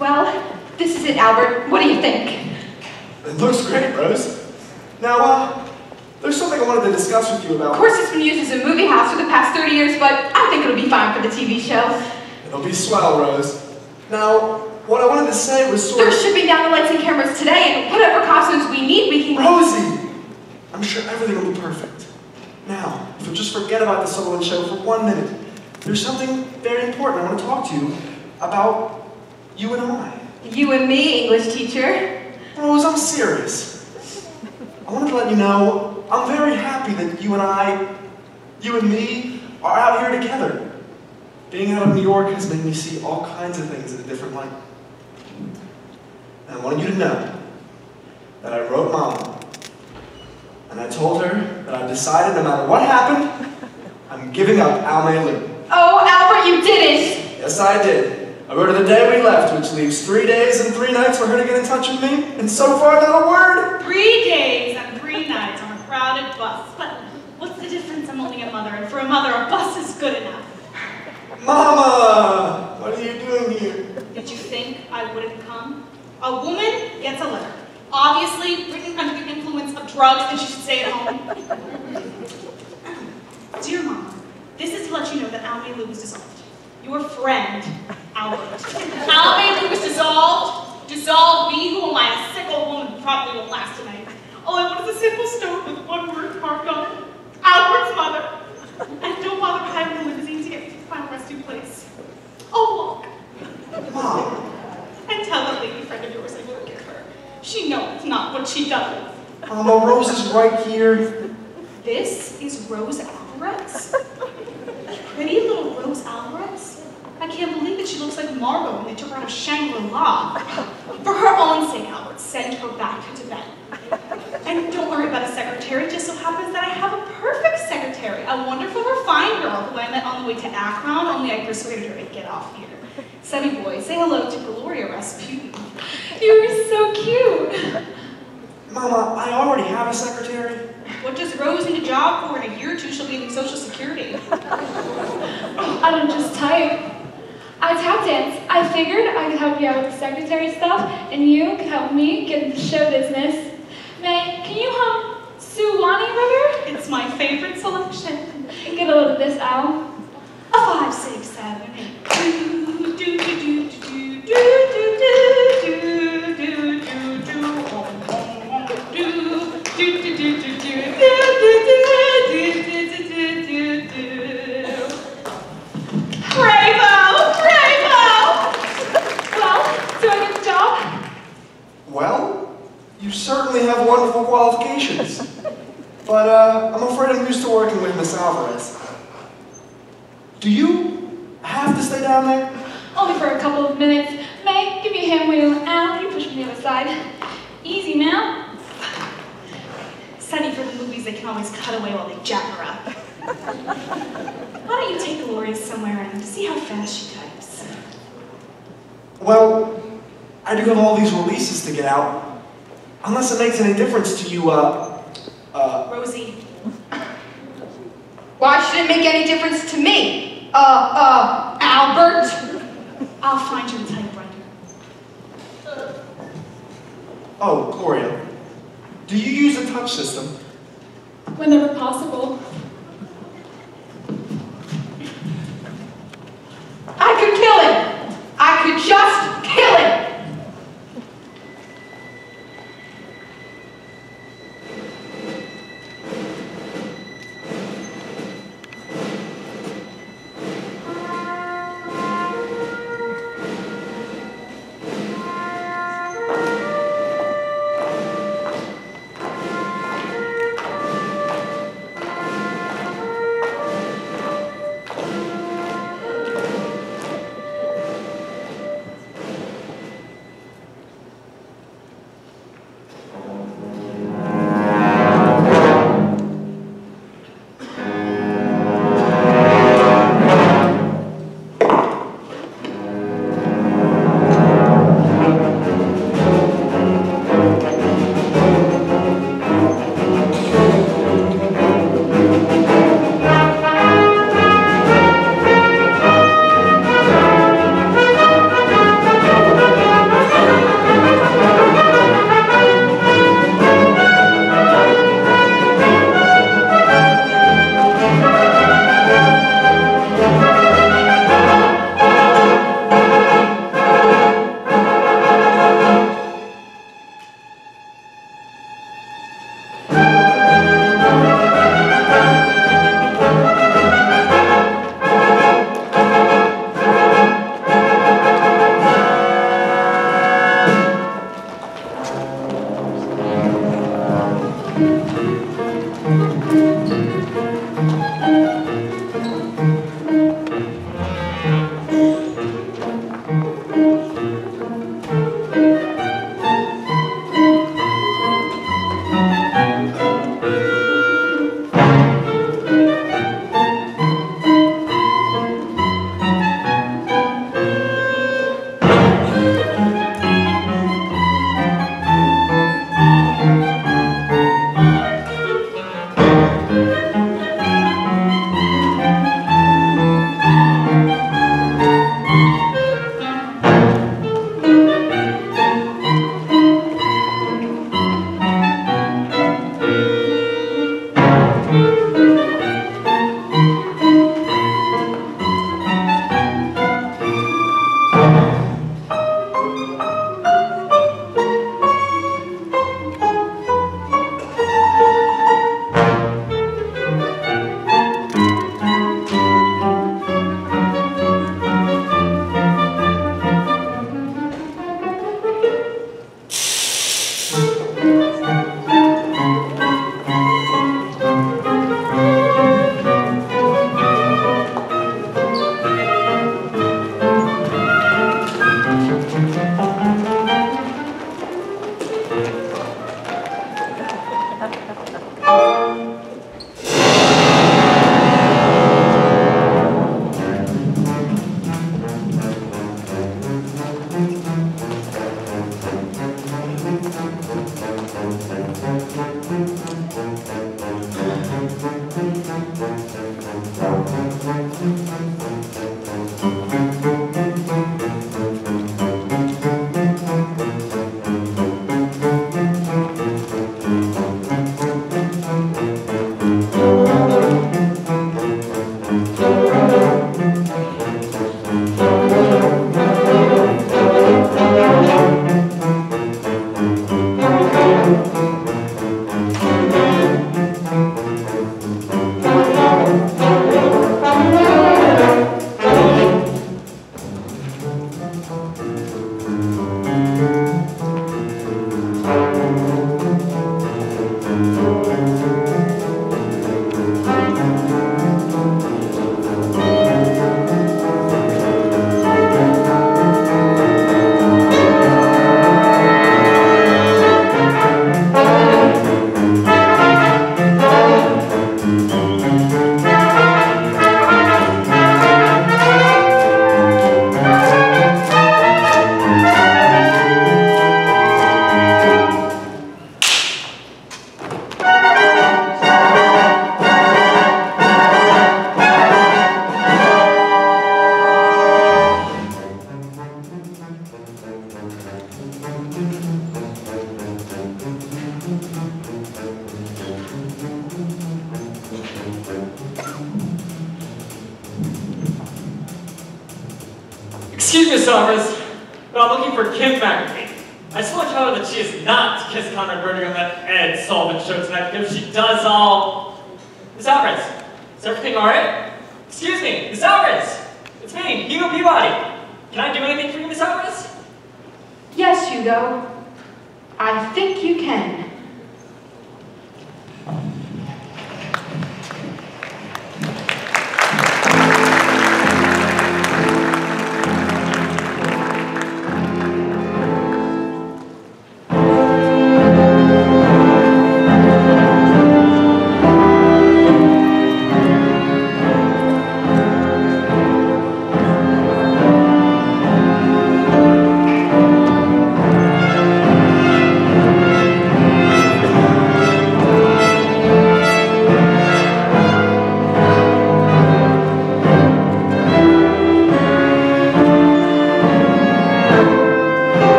S2: Well, this is it, Albert. What do you think?
S1: It looks great, Rose. Now, uh, there's something I wanted to discuss with you about.
S2: Of course, it's been used as a movie house for the past thirty years, but I think it'll be fine for the T V show.
S1: It'll be swell, Rose. Now, what I wanted to say was sort
S2: They're
S1: of...
S2: shipping down the lights and cameras today, and whatever costumes we need, we can...
S1: Rosie! I'm sure everything will be perfect. Now, if you'll just forget about the Sullivan show for one minute, there's something very important I want to talk to you about you and I.
S2: You and me, English teacher.
S1: Rose, I'm serious. I wanted to let you know I'm very happy that you and I, you and me, are out here together. Being out of New York has made me see all kinds of things in a different light. And I wanted you to know that I wrote Mama, and I told her that I decided no matter what happened, I'm giving up Alma-Lou.
S2: Oh, Albert, you didn't!
S1: Yes, I did. I wrote her the day we left, which leaves three days and three nights for her to get in touch with me, and so far not a word.
S4: Three days and three nights on a crowded bus. But what's the difference? I'm only a mother, and for a mother, a bus is good enough.
S1: Mama! What are you doing here?
S4: Did you think I wouldn't come? A woman gets a letter. Obviously written under the influence of drugs, and she should stay at home. Dear Mama, this is to let you know that Alma-Lou was dissolved. Your friend, Albert. Alma-Lou was dissolved. Dissolved me, who am I, a sick old woman who probably won't last tonight. All I want is a simple stove with one word marked on it. Albert's mother. And don't bother hiring a limousine to get me to the final resting place. Oh, look.
S1: Mom.
S4: And tell that lady friend of yours I forgive her. She knows not what she does.
S1: Mama, Rose is right here.
S4: This is Rose Alvarez? Pretty little Rose Alvarez? I can't believe that she looks like Margot when they took her out of Shangri-La. For her own sake, Albert, send her back to Tibet. And don't worry about a secretary. It just so happens that I have a perfect secretary, a wonderful, refined girl who I met on the way to Akron, only I persuaded her to get off here. Sunny boy, say hello to Gloria Rasputin.
S2: You're so cute.
S1: Mama, I already have a secretary.
S4: What does Rose need a job for? In a year or two, she'll be in Social Security.
S7: I don't just type. I tap dance. I figured I could help you out with the secretary stuff, and you could help me get into show business. May, can you hum Suwannee River?
S4: It's my favorite selection.
S7: Get a load of this, Al.
S4: A five, six, seven, eight. Do, do, do, do, do, do, do, do, do, do, do, do, do, do, do, do, do. Bravo! Bravo!
S7: Well, do I get the job?
S1: Well, you certainly have wonderful qualifications. But uh, I'm afraid I'm used to working with Miss Alvarez. Do you have to stay down there?
S7: Only for a couple of minutes. May, give me a hand wheel. Al, you push me to the other side. Easy now.
S4: Sunny, for the movies, they can always cut away while they jack her up. Why don't you take Gloria somewhere and see how fast she types?
S1: Well, I do have all these releases to get out. Unless it makes any difference to you, uh, uh...
S4: Rosie.
S2: Why should it make any difference to me? Uh, uh, Albert?
S4: I'll find you a typewriter.
S1: Oh, Gloria. Do you use a touch system?
S7: Whenever possible.
S2: I could kill him! I could just kill him!
S8: Excuse me, Miss Alvarez, but I'm looking for Kim McAfee. I just want you to know that she is not to kiss Conrad Birdie on that Ed Sullivan show tonight because she does all... Miss Alvarez, is everything alright? Excuse me, Miss Alvarez! It's me, Hugo Peabody. Can I do anything for you, Miss Alvarez?
S2: Yes, Hugo. I think you can.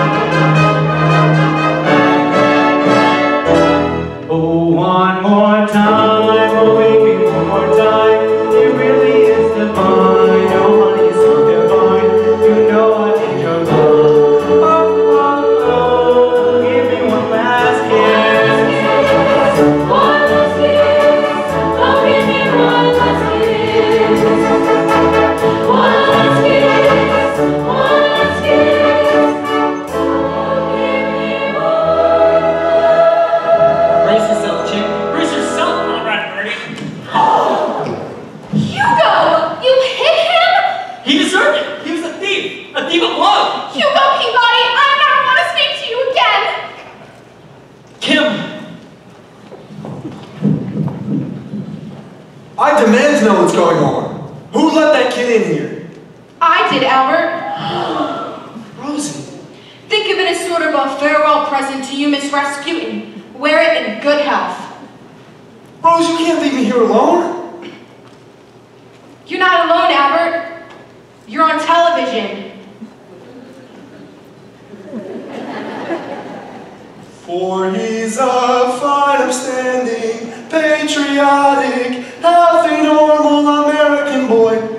S10: One more time.
S8: deserved it. He was a thief. A thief of love.
S2: Hugo Peabody, I never want to speak to you again.
S8: Kim.
S1: I demand to know what's going on. Who let that kid in here?
S2: I did, Albert.
S1: Rosie.
S2: Think of it as sort of a farewell present to you, Miss Rasputin. Wear it in good health.
S1: Rose, you can't leave me here alone.
S2: You're not alone, Albert. You're on television.
S1: For he's a fine, upstanding, patriotic, healthy, normal American boy.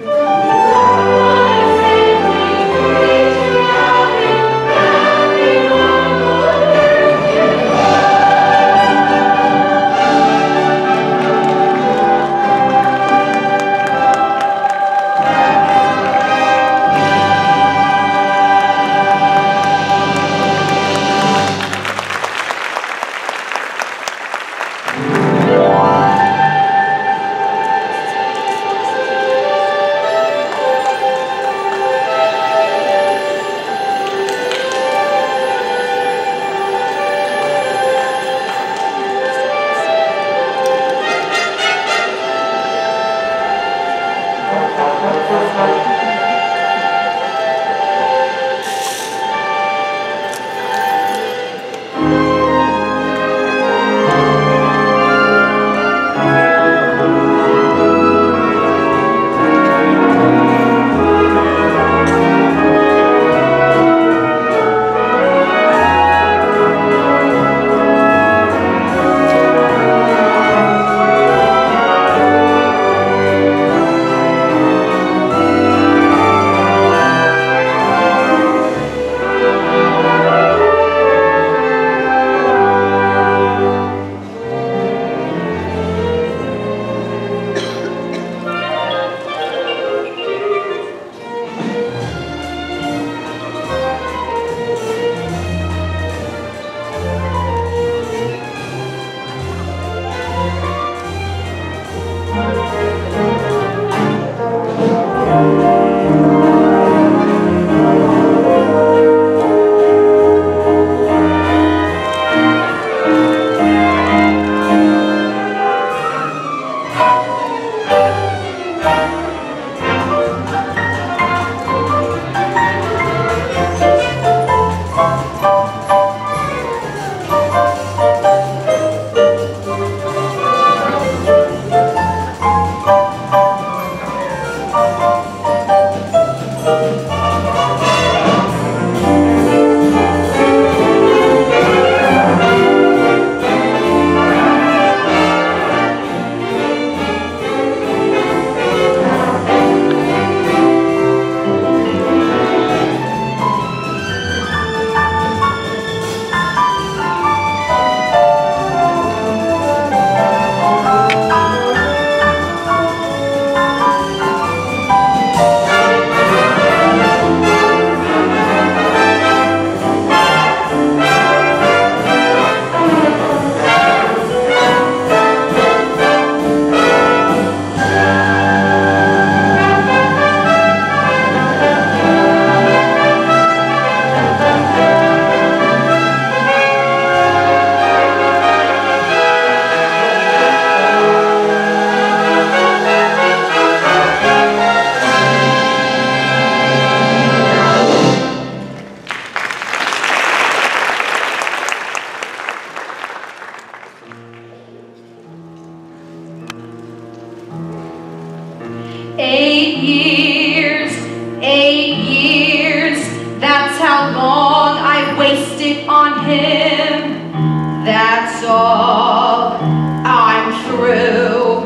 S2: Eight years, eight years, that's how long I wasted on him. That's all, I'm through.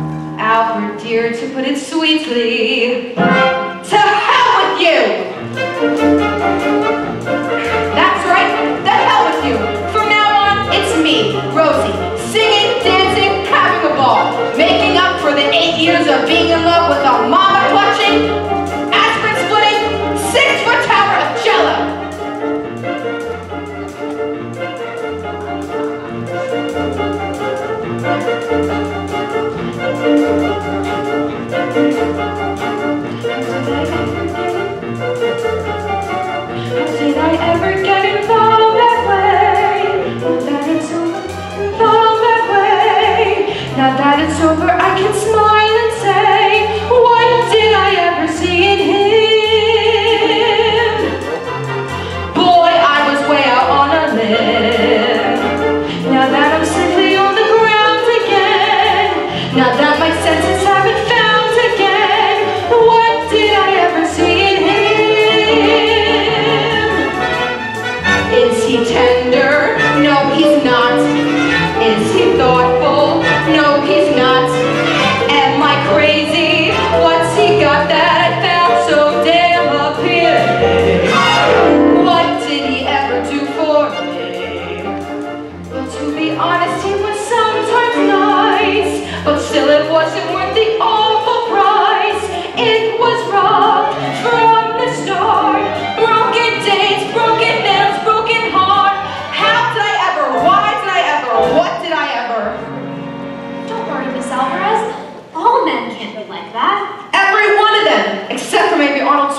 S2: Albert dear, to put it sweetly, to hell with you! That's right, the hell with you. From now on, it's me, Rosie, singing, dancing, having a ball, making up for the eight years of being in love with a mama clutching, aspirin splitting, six foot tower of jello. Did I ever get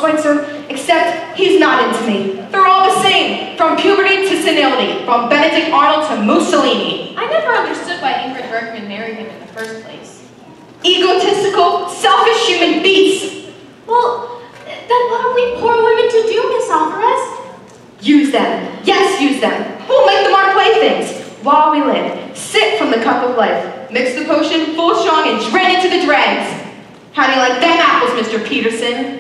S2: Schweitzer, except he's not into me. They're all the same, from puberty to senility, from Benedict Arnold to Mussolini.
S4: I never understood why Ingrid Bergman married him in the first place.
S2: Egotistical, selfish human beasts.
S7: Well, then what are we poor women to do, Miss Alvarez?
S2: Use them. Yes, use them. We'll make them our playthings while we live. Sip from the cup of life. Mix the potion full strong and drain it to the dregs. How do you like them apples, Mister Peterson?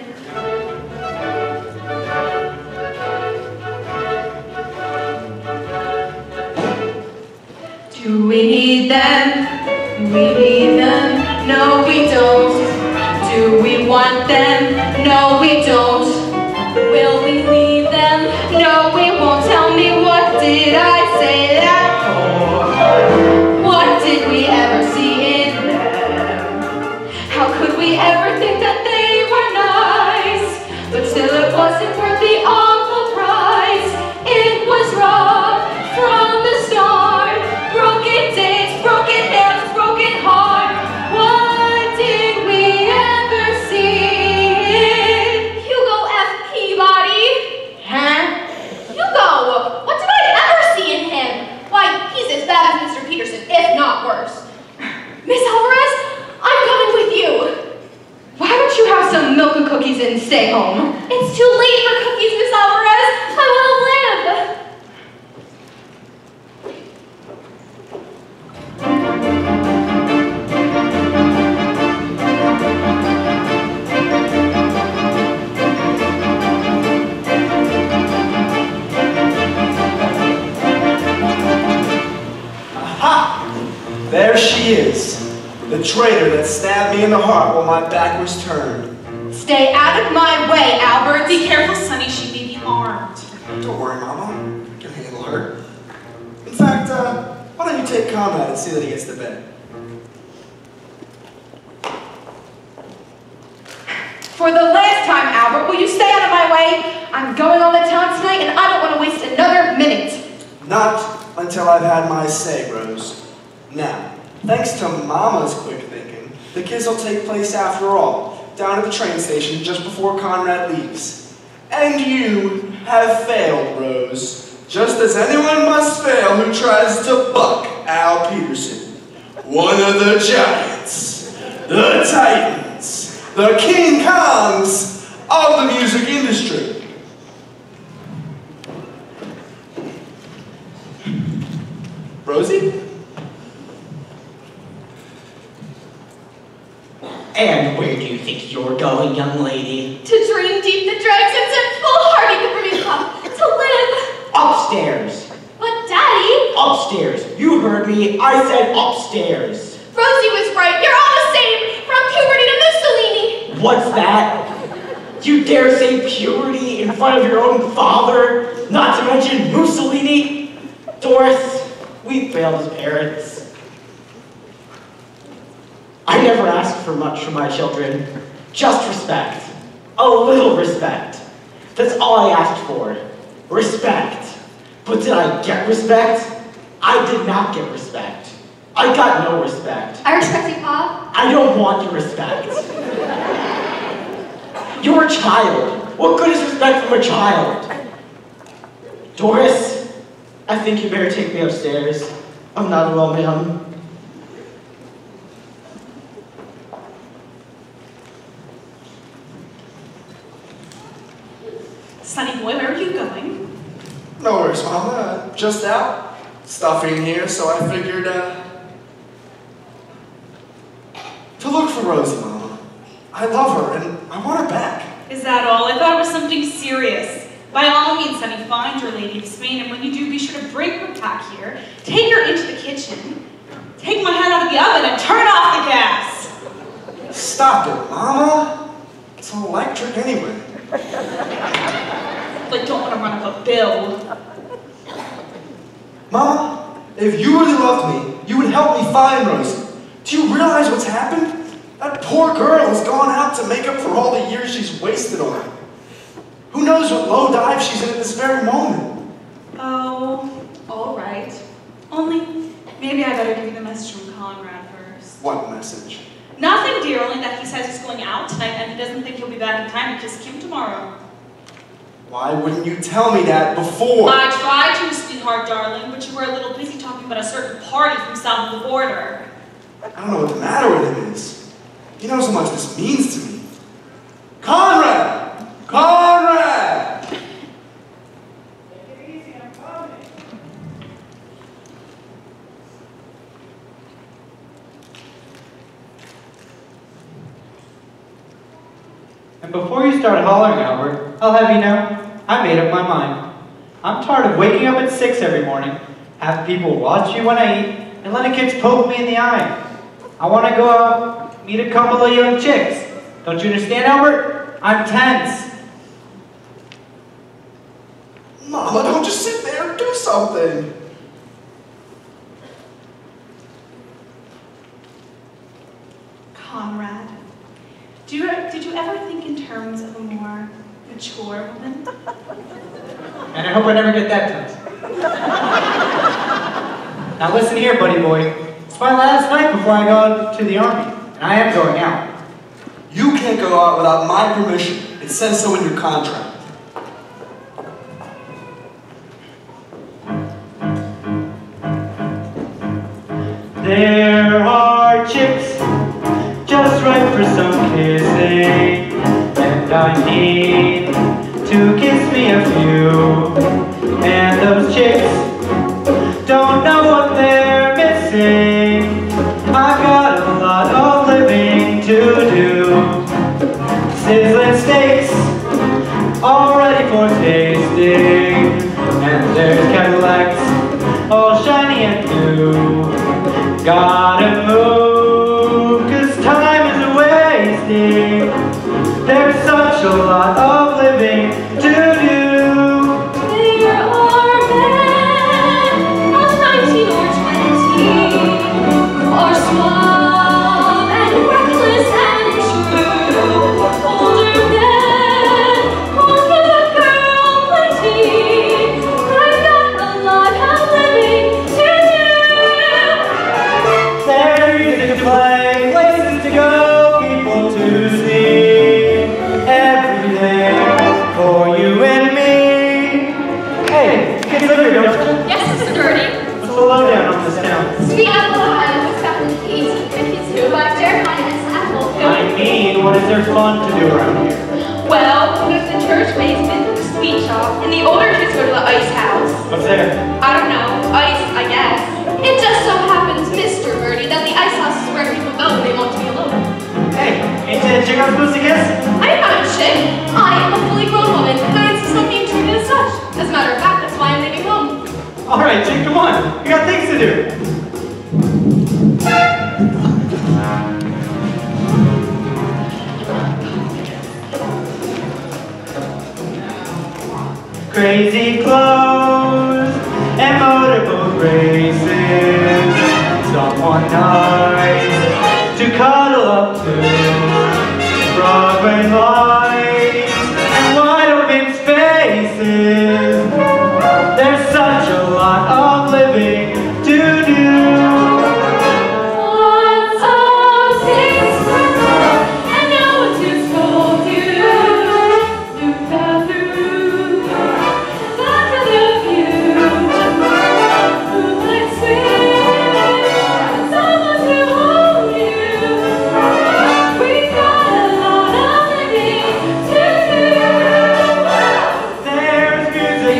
S2: Do we need them? We need them. No, we don't. Do we want them? No, we don't. Will we leave them? No, we won't. Tell me, what did I say that for? What did we ever see in them? How could we ever think that they were nice? But still it wasn't worth the awful price. It was rough from the start. Broken days, broken nails, broken heart. What did we ever see?
S7: Hugo F. Peabody.
S2: Huh?
S7: Hugo, what did I ever see in him? Why, he's as bad as Mister Peterson, if not worse. Miss Alvarez, I'm coming with you.
S2: Why don't you have some milk and cookies and stay home?
S7: It's too late for cookies, Miss Alvarez. I want to live.
S1: Aha! There she is. The traitor that stabbed me in the heart while my back was turned.
S2: Stay out of my way, Albert.
S4: Be careful, Sonny, she may be armed.
S1: Don't worry, Mama. I can handle her. In fact, uh, why don't you take Conrad and see that he gets to bed?
S2: For the last time, Albert, will you stay out of my way? I'm going on the town tonight and I don't want to waste another minute.
S1: Not until I've had my say, Rose. Now, thanks to Mama's quick thinking, the kiss will take place after all, down at the train station just before Conrad leaves. And you have failed, Rose, just as anyone must fail who tries to buck Al Peterson. One of the giants, the titans, the King Kongs of the music industry. Rosie?
S5: And where do you think you're going, young lady?
S7: To dream deep the dregs and send foolhardy the brimming cup. To live.
S5: Upstairs.
S7: But Daddy.
S5: Upstairs. You heard me. I said upstairs.
S7: Rosie was right. You're all the same. From puberty to Mussolini.
S5: What's that? You dare say puberty in front of your own father? Not to mention Mussolini? Doris, we failed as parents. I never asked for much from my children. Just respect. A little respect. That's all I asked for. Respect. But did I get respect? I did not get respect. I got no respect.
S7: I respect you, Pa.
S5: I don't want your respect. You're a child. What good is respect from a child? Doris, I think you better take me upstairs. I'm not well, ma'am.
S4: Sonny boy, where are you going?
S1: Nowhere's, Mama. Uh, just out. Stuffy in here, so I figured, uh... to look for Rosie, Mama. I love her, and I want her back.
S4: Is that all? I thought it was something serious. By all means, Sonny, find your Lady of Spain, and when you do, be sure to bring her back here, take her into the kitchen, take my hand out of the oven, and turn off the gas.
S1: Stop it, Mama. It's electric anyway.
S4: Like, don't want to run up a bill.
S1: Mama, if you really loved me, you would help me find Rosie. Do you realize what's happened? That poor girl has gone out to make up for all the years she's wasted on her. Who knows what low dive she's in at this very moment?
S4: Oh, all right. Only, maybe I better give you the message from Conrad first.
S1: What message?
S4: Nothing, dear, only that he says he's going out tonight and he doesn't think he'll be back in time to kiss Kim tomorrow.
S1: Why wouldn't you tell me that before?
S4: I tried to, sweetheart, darling, but you were a little busy talking about a certain party from south of the border.
S1: I don't know what the matter with him is. He knows how much this means to me. Conrad! Conrad!
S9: Take it easy, I'm coming.
S10: And before you start hollering, Albert, I'll have you know, I made up my mind. I'm tired of waking up at six every morning, having people watch me when I eat, and letting kids poke me in the eye. I want to go out, meet a couple of young chicks. Don't you understand, Albert? I'm tense.
S1: Mama, don't just sit there and do something.
S4: Conrad, do you, did you ever think in terms of a more mature woman?
S10: And I hope I never get that tense. Now listen here, buddy boy. It's my last night before I go to the army, and I am going out.
S1: You can't go out without my permission. It says so in your contract.
S10: There are chicks just right for some kissing, and I need to kiss me a few. And those chicks don't know what they're missing. I've got a lot of living to do. Sizzling steaks, all ready for tasting, and there's Cadillacs, all shiny and new. Gotta move, cause time is wasting. There's such a lot of living to do.
S7: There are men of nineteen or twenty who are suave and reckless and true. Older men who'll give a girl plenty. I've got a lot of living to do.
S10: There's music to play, places to go, people to see. Everything for you and me. Hey, kids live here, don't you?
S2: Yes, Mister Birdie.
S10: What's the lowdown on this town?
S2: The apple of Ireland was founded in eighteen fifty-two by Jeremiah and Apple.
S10: I mean, what is there fun to do around here?
S2: Well, we go to the church basement, the sweet shop, and the older kids go to the ice house.
S10: What's there?
S2: I don't know, ice, I guess. It just so happens, Mister Birdie, that the ice house is where people go when they want to be alone.
S10: Hey, ain't that a chick I'm supposed to kiss?
S2: I'm not a chick. I am a fully grown woman, and I insist on being treated as such. As a matter of fact, that's why I'm leaving home.
S10: Alright, chick, come on. You got things to do. Crazy clothes and motorboat races. Someone nice to cuddle up to. Broadway lights and wide open spaces. There's such a lot of living to do.
S7: Lots of things to do, and no one to scold you. Look out through back of the view. Moonlight swim, and someone to hold you. We've got a lot of living to do.
S10: There's music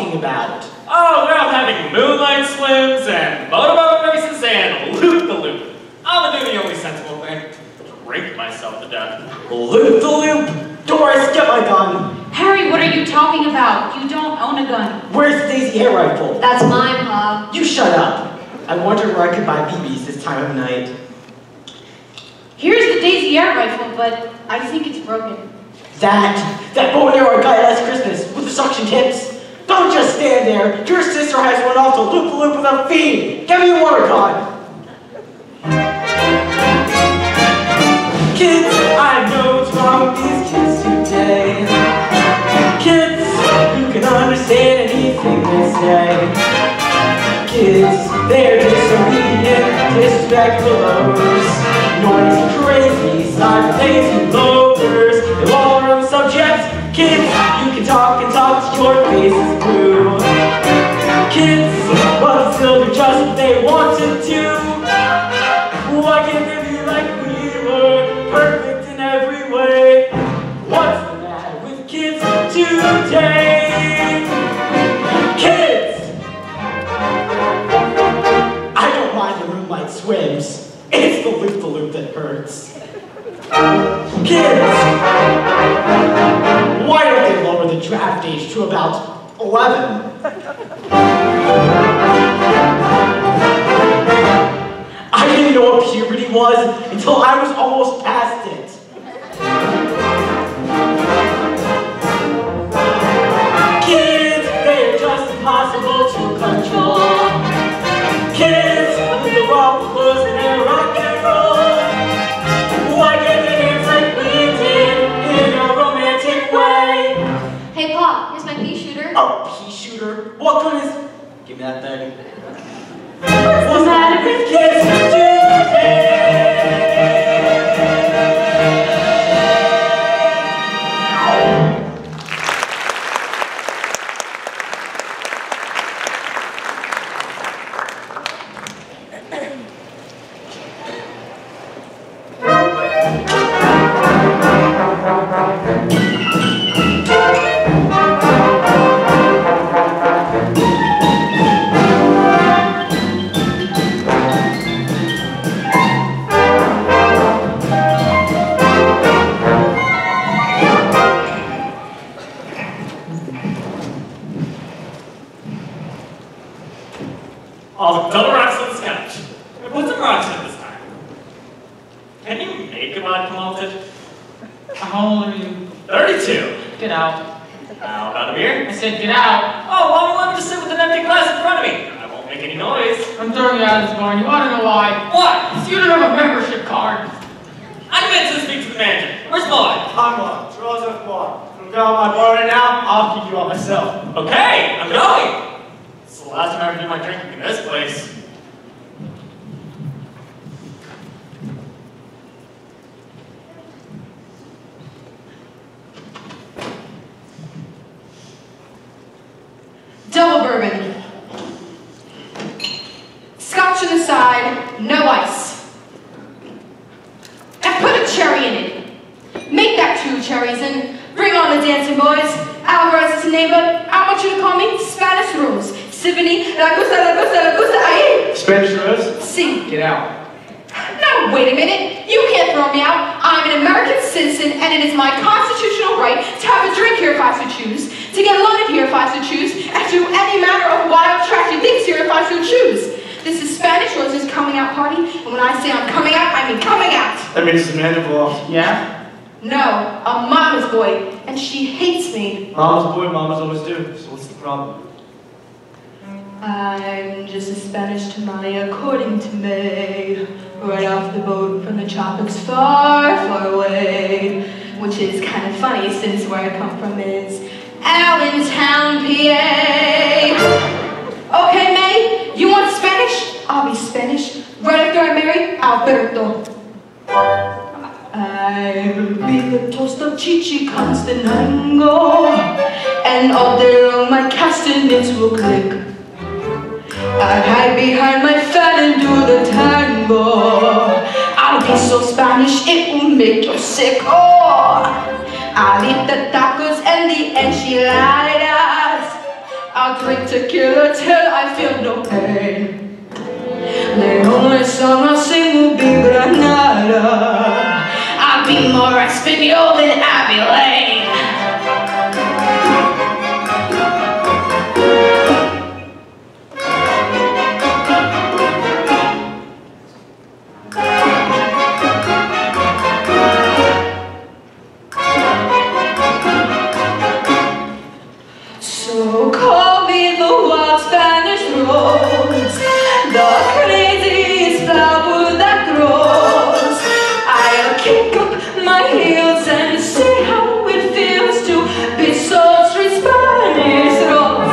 S5: talking about?
S8: Oh, they're out having moonlight swims and motorboat races and loop-the-loop. I'm gonna do the only sensible thing. Drink myself to death.
S5: Loop-the-loop! Doris, get my gun!
S4: Harry, what are you talking about? You don't own a gun.
S5: Where's the Daisy air rifle?
S7: That's mine, Pa.
S5: You shut up. I wonder where I could buy B Bs this time of night.
S4: Here's the Daisy air rifle, but I think it's broken.
S5: That, that bow and arrow I got last Christmas with the suction tips. Don't just stand there. Your sister has one off to loop-the-loop with a fiend. Give me a water gun. Kids, I know what's wrong with these kids today. Kids who can understand anything they say. Kids, they're disobedient, disrespectful lovers, noisy, crazy, side lazy lovers. They're all wrong subjects. Kids, you can talk and talk till your face is blue. Kids, but still do just what they want to do. Why can't they be like we were, perfect in every way? What's the matter with kids today? Kids! I don't mind the moonlight swims. It's the loop-the-loop that hurts. Kids! Why don't they lower the draft age to about eleven? I didn't know what puberty was until I was almost past it. Kids, they are just impossible to control. Kids with the wrong clothes and their rock and roll. Why can't they dance like we did in a romantic way?
S7: Hey, Pa, here's my pea shooter.
S5: A pea shooter? What good is... Give me that thing.
S7: What's the matter with
S5: kids today?
S8: I'll double rocks on the scotch. I put some rocks in it this time. Can you make a vodka malted?
S6: How old are you?
S8: thirty-two.
S6: Get out.
S8: How about a beer?
S6: I said get out.
S8: Oh, why don't you just sit with an empty glass in front of me? I won't make any noise.
S6: I'm throwing you out of this bar, and you want to know why?
S8: Why?
S6: Because you don't have a membership card.
S8: I'm meant to speak to the manager. Where's Maud?
S10: I'm on. Charles F. Bond. If I'm on my bar right now, I'll kick you out myself.
S8: Okay, I'm going. It's the last time I ever did my drinking in this place.
S2: Double bourbon. Scotch on the side, no ice. And put a cherry in it. Make that two cherries and bring on the dancing boys. Alvarez is the name, but I want you to call me Spanish Rose. Symphony, la gusta, la gusta, la gusta, ahí.
S10: Spanish Rose?
S2: Si.
S10: Get out.
S2: Now, wait a minute. You can't throw me out. I'm an American citizen, and it is my constitutional right to have a drink here if I so choose, to get loaded here if I so choose, and do any manner of wild, trashy things here if I so choose. This is Spanish Rose's coming out party, and when I say I'm coming out, I mean coming out.
S10: That means it's Amanda Bluff.
S6: Yeah?
S2: No, a mama's boy, and she hates me.
S10: Mama's boy, mamas always do. So what's the problem?
S2: I'm just a Spanish tamale according to May, right off the boat from the tropics far, far away, which is kind of funny since where I come from is Allentown, P A. Okay, May, you want Spanish? I'll be Spanish. Right after I marry Alberto. I will be the toast of Chichi Constanango, and all day long my castanets will click. I'll hide behind my fan and do the tango. I'll be so Spanish it will make you sick. Oh, I'll eat the tacos and the enchiladas. I'll drink tequila till I feel no pain. The only song I'll sing will be Granada. I'll be more Espanol than Abbey Lane. So call me the wild Spanish rose, the craziest flower that grows. I'll kick up my heels and see how it feels to be so sweet Spanish rose.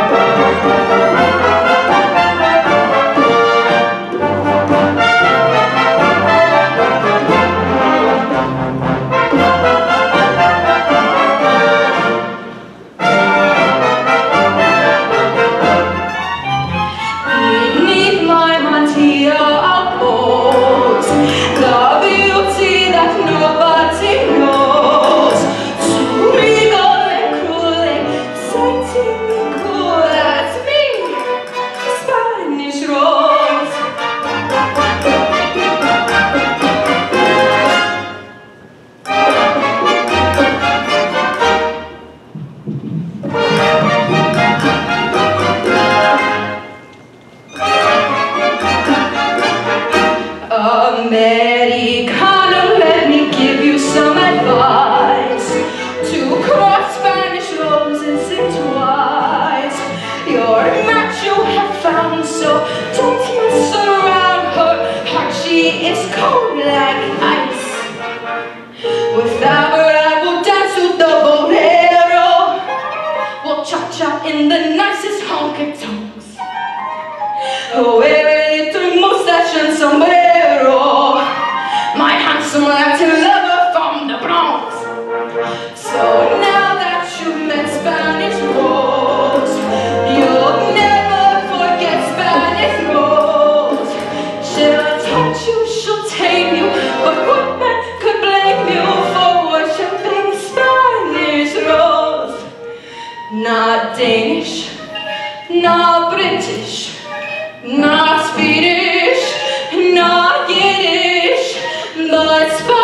S2: Americano, let me give you some advice. To cross Spanish roses in twice. Your match you have found, so don't mess around her heart. She is cold like ice. Without her I will dance to the bolero. We'll cha-cha in the nicest honky-tonks. Wear a little mustache and sombrero, my handsome Latin lover from the Bronx. So now that you met Spanish Rose, you'll never forget Spanish Rose. She'll touch you, she'll tame you, but what man could blame you for worshiping Spanish Rose? Not Danish, not British, not Swedish, not Yiddish, but Spanish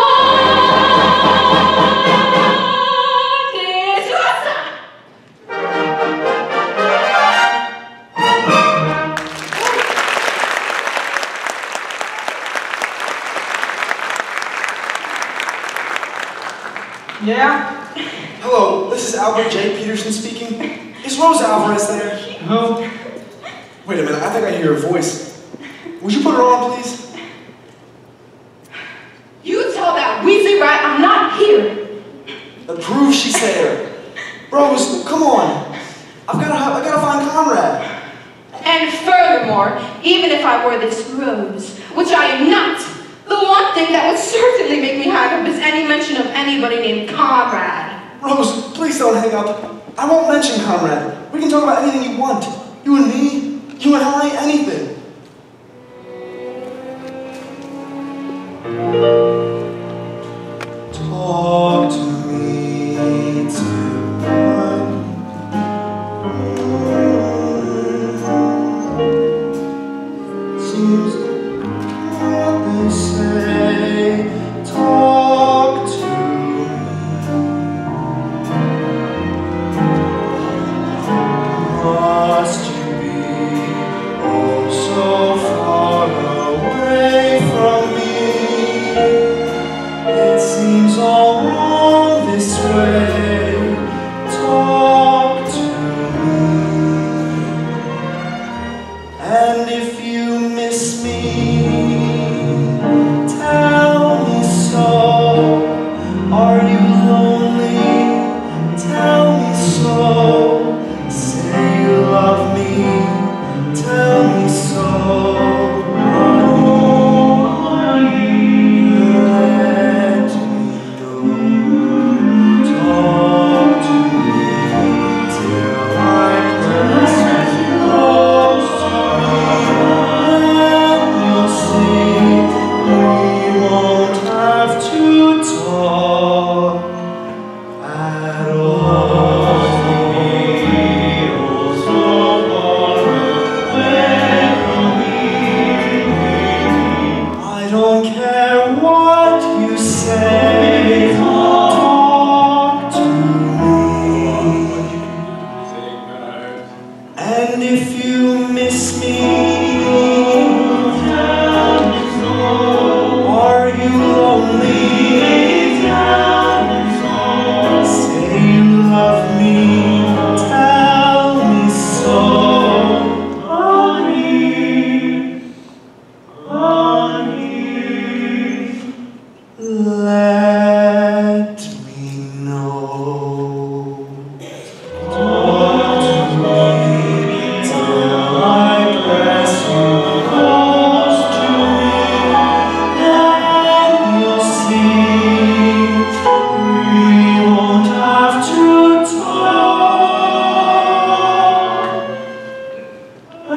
S2: Rosa.
S1: Yeah? Hello, this is Albert J. Peterson speaking. Is Rose Alvarez there?
S10: Who?
S1: Wait a minute, I think I hear her voice. Would you put her on, please?
S2: You tell that Weasley rat I'm not here.
S1: That proves she's there. Rose, come on. I've got to, I gotta find Conrad.
S2: And furthermore, even if I were this Rose, which I am not, the one thing that would certainly make me hang up is any mention of anybody named Conrad.
S1: Rose, please don't hang up. I won't mention Conrad. We can talk about anything you want. You and me, you and I, anything. Talk to me tonight. Seems what they say. Talk to me. Must you be oh so
S10: if you miss me. Are you lonely? Say you love me. Tell me so. Honey, honey, let me know. Talk to me till I press you close to me. Then you'll see we won't have to talk at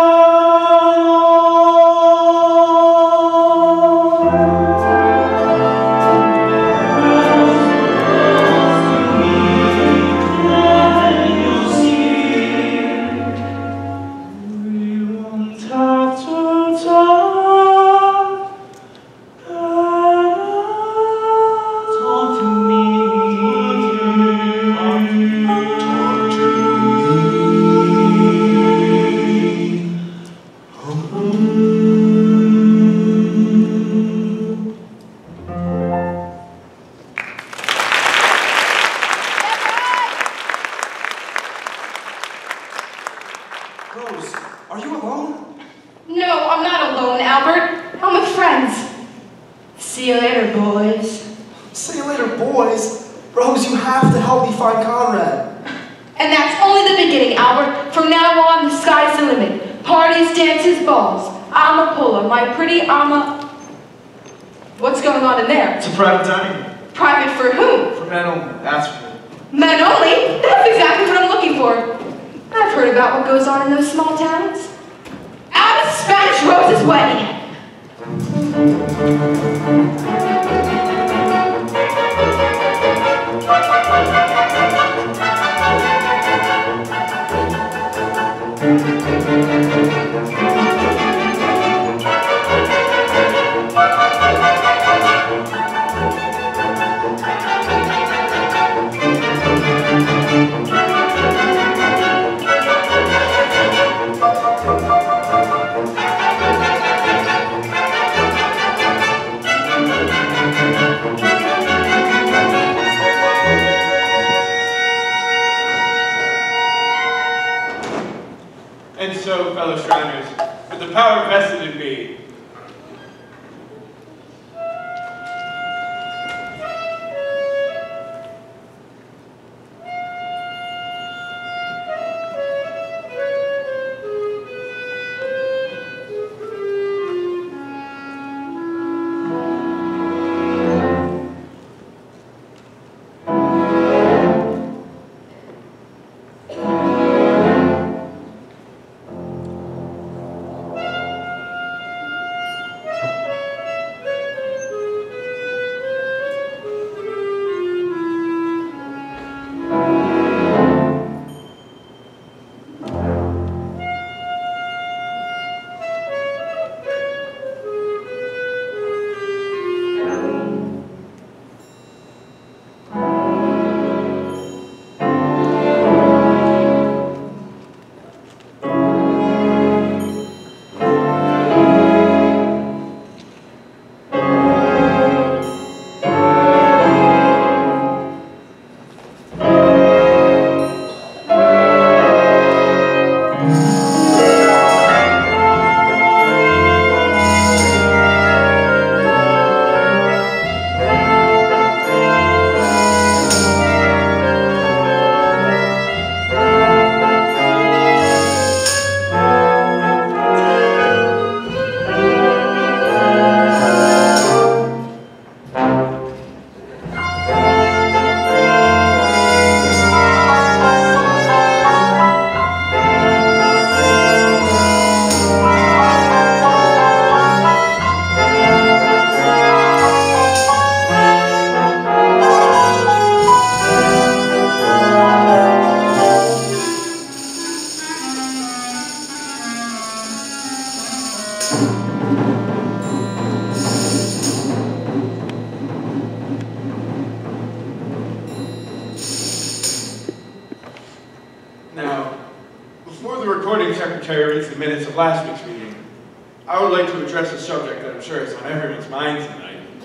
S1: Rose, are you alone?
S2: No, I'm not alone, Albert. I'm with friends. See you later, boys.
S1: See you later, boys. Rose, you have to help me find Conrad.
S2: And that's only the beginning, Albert. From now on, the sky's the limit. Parties, dances, balls. I'm a puller. My pretty, I'm a... What's going on in there?
S1: It's a private dining room.
S2: Private for whom?
S1: For men only, that's for me.
S2: Men only? That's exactly what I'm looking for. I've heard about what goes on in those small towns. Out of Spanish Rose's wedding.
S9: And so, fellow Shriners, with the power vested in me, secretary reads the minutes of last week's meeting, I would like to address a subject that I'm sure is on everyone's mind tonight.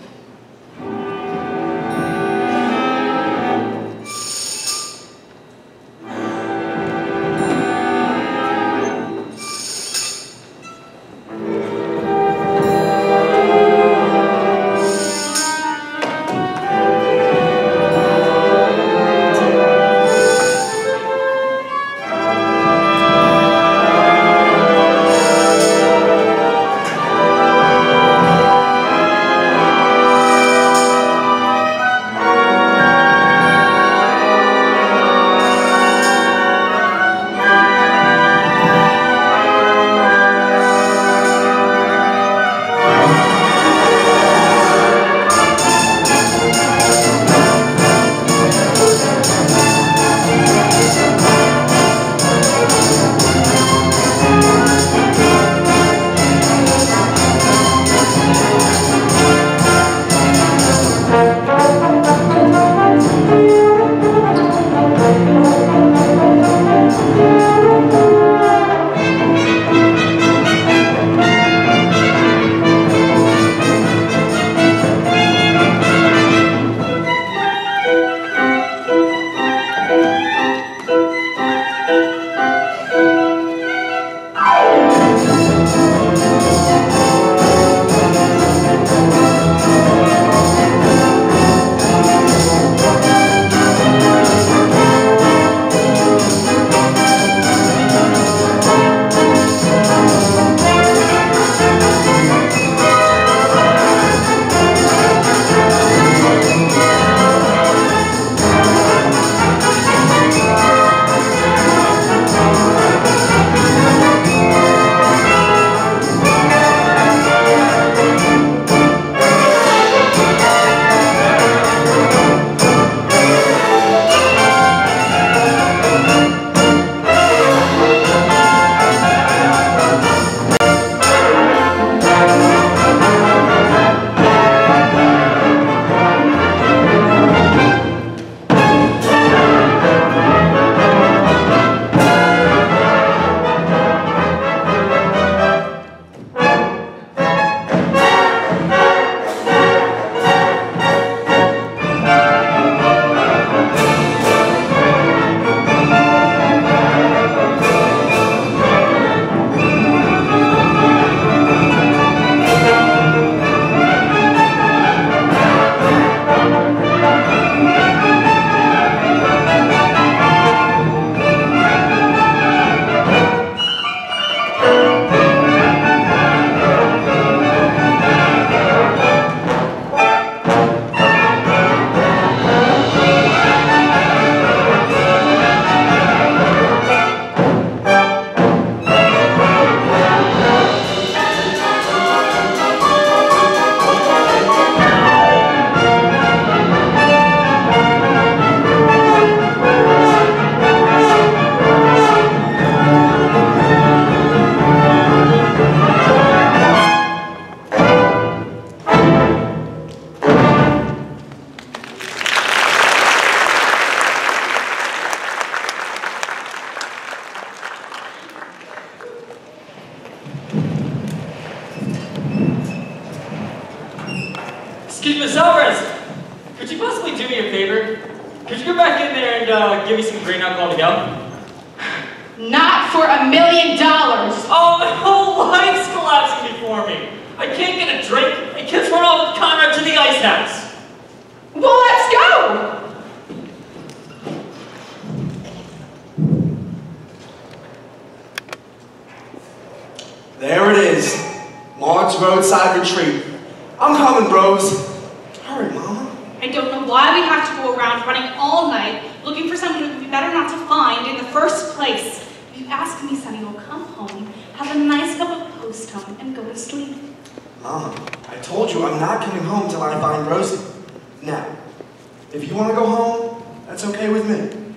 S8: Excuse me, Alvarez, could you possibly do me a favor? Could you go back in there and uh, give me some green alcohol to go?
S4: Not for a million dollars.
S8: Oh, my whole life's collapsing before me. I can't get a drink. My kids run off with Conrad to the ice house.
S4: Well, let's go.
S1: There it is. Maud's roadside retreat. I'm coming, Rose. Hurry, Mama.
S4: I don't know why we have to go around running all night looking for someone who would be better not to find in the first place. If you ask me, Sonny, we'll come home, have a nice cup of post-home, and go to sleep.
S1: Mama, I told you I'm not coming home till I find Rosie. Now, if you want to go home, that's okay with me.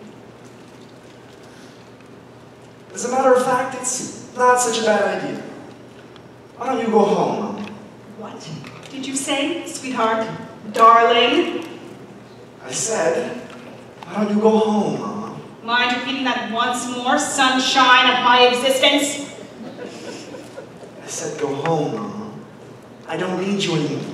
S1: As a matter of fact, it's not such a bad idea. Why don't you go home, Mama?
S4: What did you say, sweetheart? Darling?
S1: I said, why don't you go home, Mama?
S4: Mind repeating that once more, sunshine of my existence?
S1: I said go home, Mama. I don't need you anymore.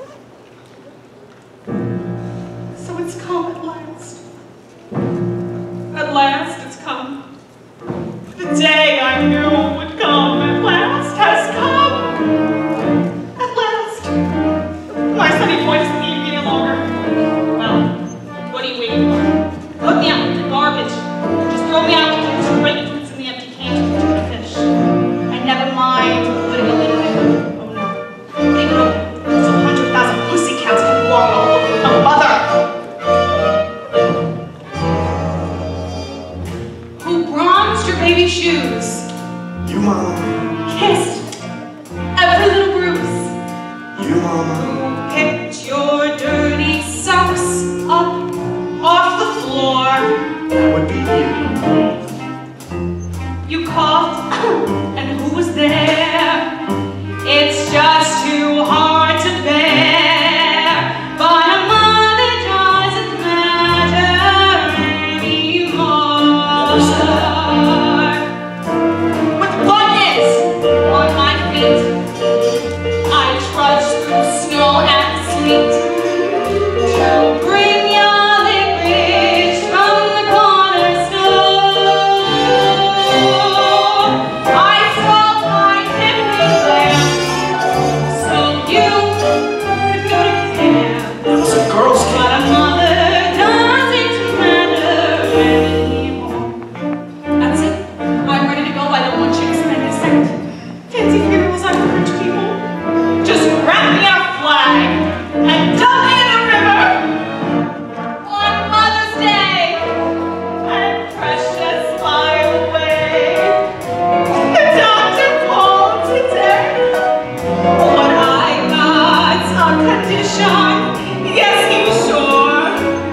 S4: So it's come at last. At last it's come. The day I knew would come at last has come. At last. My sunny boy doesn't need me any longer. Well, what are you waiting for? Put me out with the garbage. Just throw me out with the grapefruits in the empty can to the fish. And never mind putting a lid on it. Oh no. Think of it. So a hundred thousand pussycats can walk all over a mother. Who bronzed your baby shoes?
S1: You, Mama.
S4: Kissed every little bruise.
S1: You, Mama.
S4: Picked your dirty socks up off the floor.
S1: That would be you.
S4: You coughed, and who was there? It's just too hard to bear. But a mother doesn't matter anymore. With buttons on my feet, I trudged through snow and sleet to bring your licorice from the corner store. I sold my tiffany lamp so you could go to camp.
S1: That was a girl's camp.
S4: But a mother doesn't matter anymore. That's it. I'm ready to go. I don't want you to spend a second. Fancy funerals on rich people. Just wrap me in a flag and dump me in the river. On Mother's Day, and precious fly away. The doctor called today. What I got's a condition. Yes, he's sure.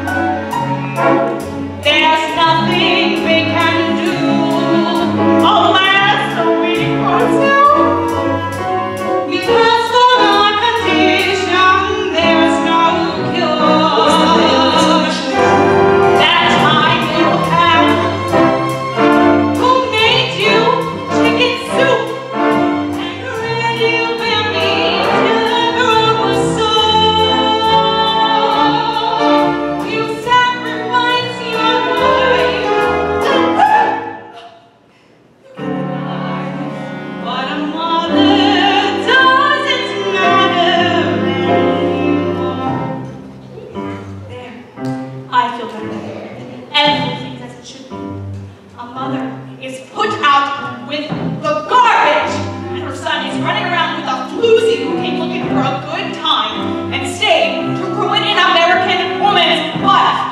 S4: There's nothing we can do. I'll last a week or two. Because for our condition, there's no cure. That time you have. Who made you chicken soup? And read you with me till the road was sore. You sacrificed your life. But a mother doesn't matter anymore. There, I feel better. Everything's as it should be. A mother is put out with the garbage, and her son is running around with a floozy who came looking for a good time and stayed to ruin an American woman's life.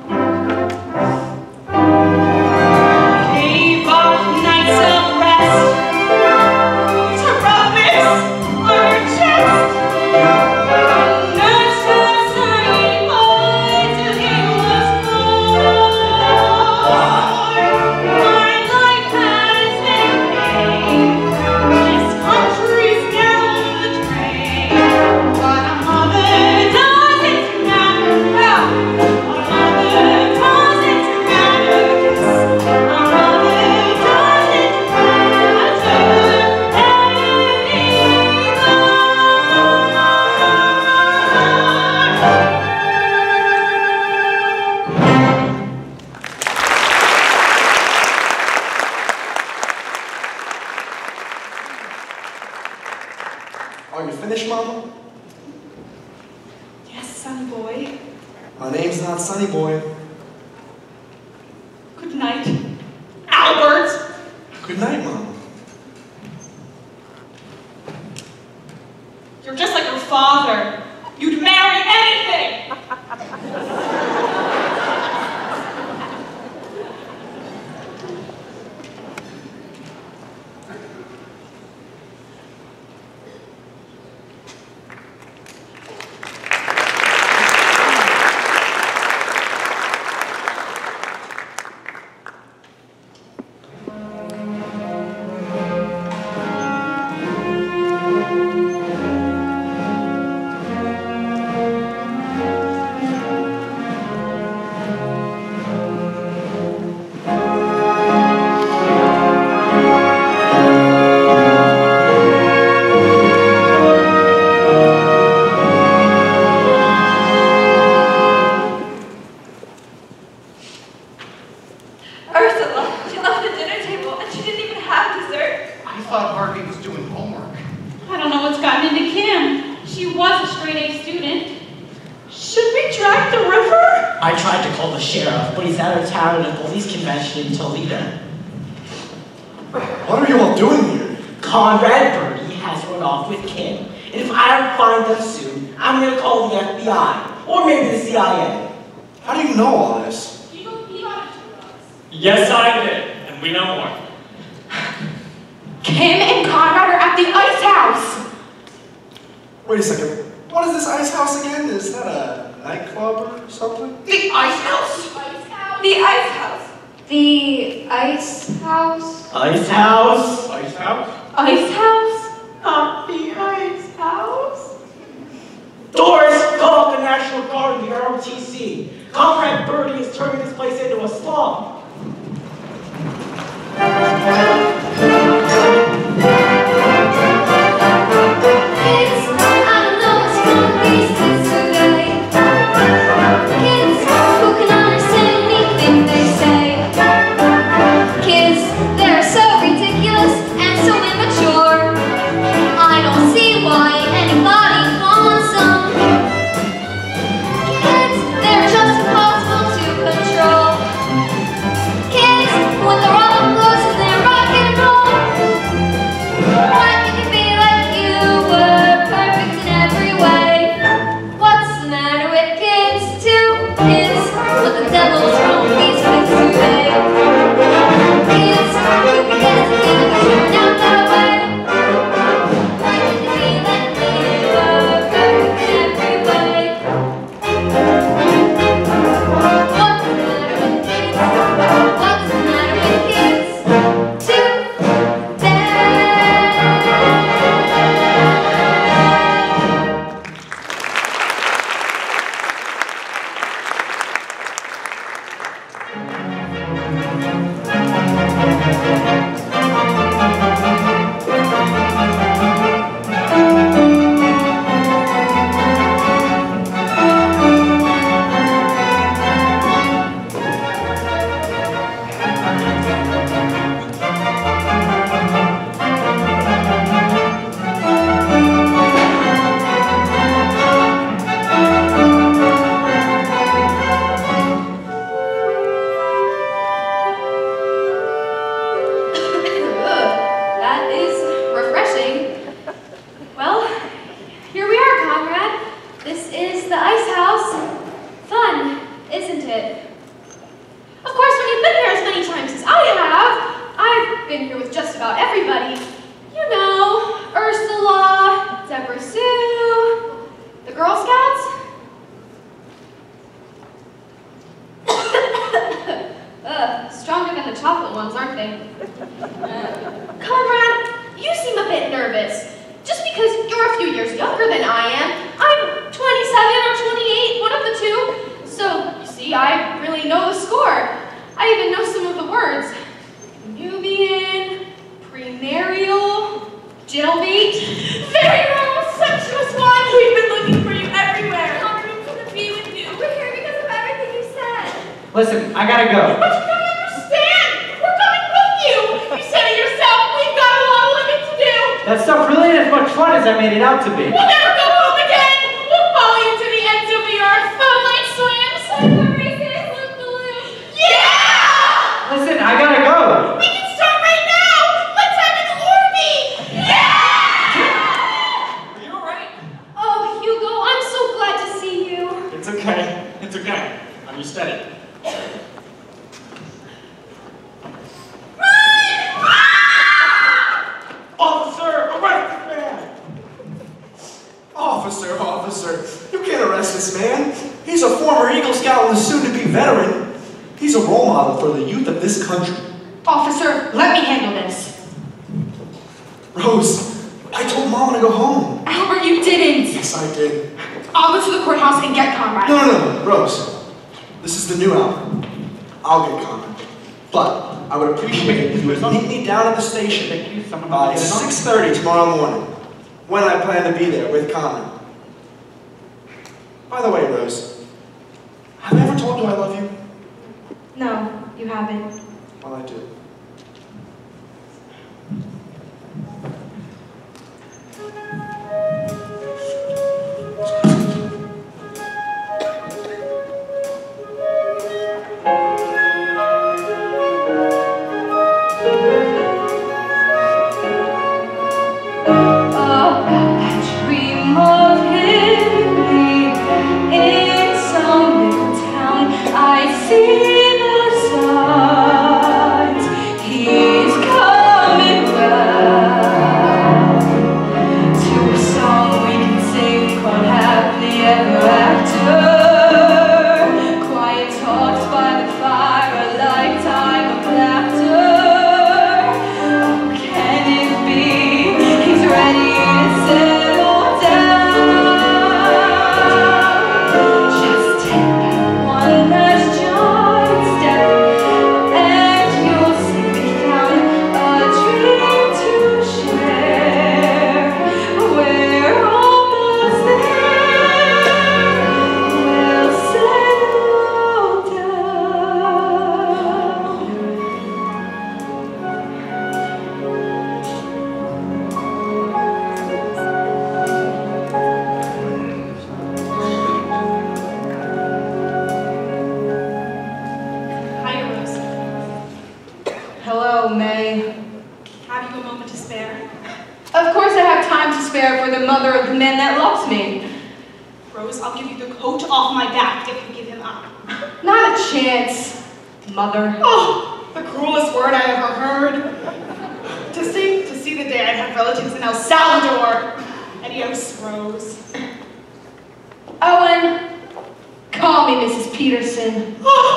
S4: Gave up nights of rest to rub this on your chest. Nursed her sunny boy till he was born. My life has been paid. This country's down the drain. But a mother doesn't matter. A mother doesn't matter. Yes, a mother doesn't matter
S1: Are you finished, Mama?
S4: Yes, son boy.
S1: My name's not Sonny Boy.
S4: Good night, Albert.
S1: Good night, Mama.
S4: You're just like your father. You'd marry anything.
S11: thought Harvey was doing homework.
S4: I don't know what's gotten into Kim. She was a straight A student. Should we track the river?
S5: I tried to call the sheriff, but he's out of town at a police convention in Toledo.
S1: What are you all doing here?
S5: Conrad Birdie has run off with Kim, and if I don't find them soon, I'm gonna call the F B I, or maybe the C I A.
S1: How do you know all this?
S4: You don't need on it to us.
S8: Yes, I did, and we know more.
S2: Kim and Conrad are at the ice house.
S1: Wait a second. What is this ice house again? Is that a nightclub or something?
S5: The ice house?
S2: The ice house. The ice house.
S5: Ice house?
S9: Ice house?
S2: Ice house?
S5: Not the ice house. Doris, call up the National Guard and the R O T C. Conrad Birdie is turning this place into a slum.
S10: Listen, I gotta go.
S4: But you don't understand! We're coming with you! You said it yourself, we've got a lot of living to do!
S10: That stuff really ain't as much fun as I made it out to be.
S4: We'll never go home again! We'll follow you to the ends of the earth! Moonlight swims! Super races! Loop the loop! Yeah!
S10: Listen, I gotta go.
S4: We can start right now! Let's have an orgy! Yeah!
S8: Are you alright?
S2: Oh, Hugo, I'm so glad to see you.
S8: It's okay. It's okay. I'm used to it.
S5: Officer, arrest this man!
S1: Officer, officer, you can't arrest this man. He's a former Eagle Scout and a soon-to-be veteran. He's a role model for the youth of this country.
S4: Officer, let me handle this.
S1: Rose, I told Mom to go home.
S4: Albert, you didn't.
S1: Yes, I did.
S4: I'll go to the courthouse and get Conrad.
S1: No, no, no, Rose. This is the new album. I'll get Conrad. But I would appreciate it if you would meet me down at the station by six thirty tomorrow morning, when I plan to be there with Conrad. By the way, Rose, have I ever told you I love you?
S4: No, you haven't.
S1: Well, I do.
S4: to spare?
S2: Of course I have time to spare for the mother of the man that loves me.
S4: Rose, I'll give you the coat off my back if you give him up.
S2: Not a chance, mother.
S4: Oh, the cruelest word I ever heard. To see, to see the day I'd have relatives in El Salvador. Adios, Rose.
S2: Owen, call me Missus Peterson.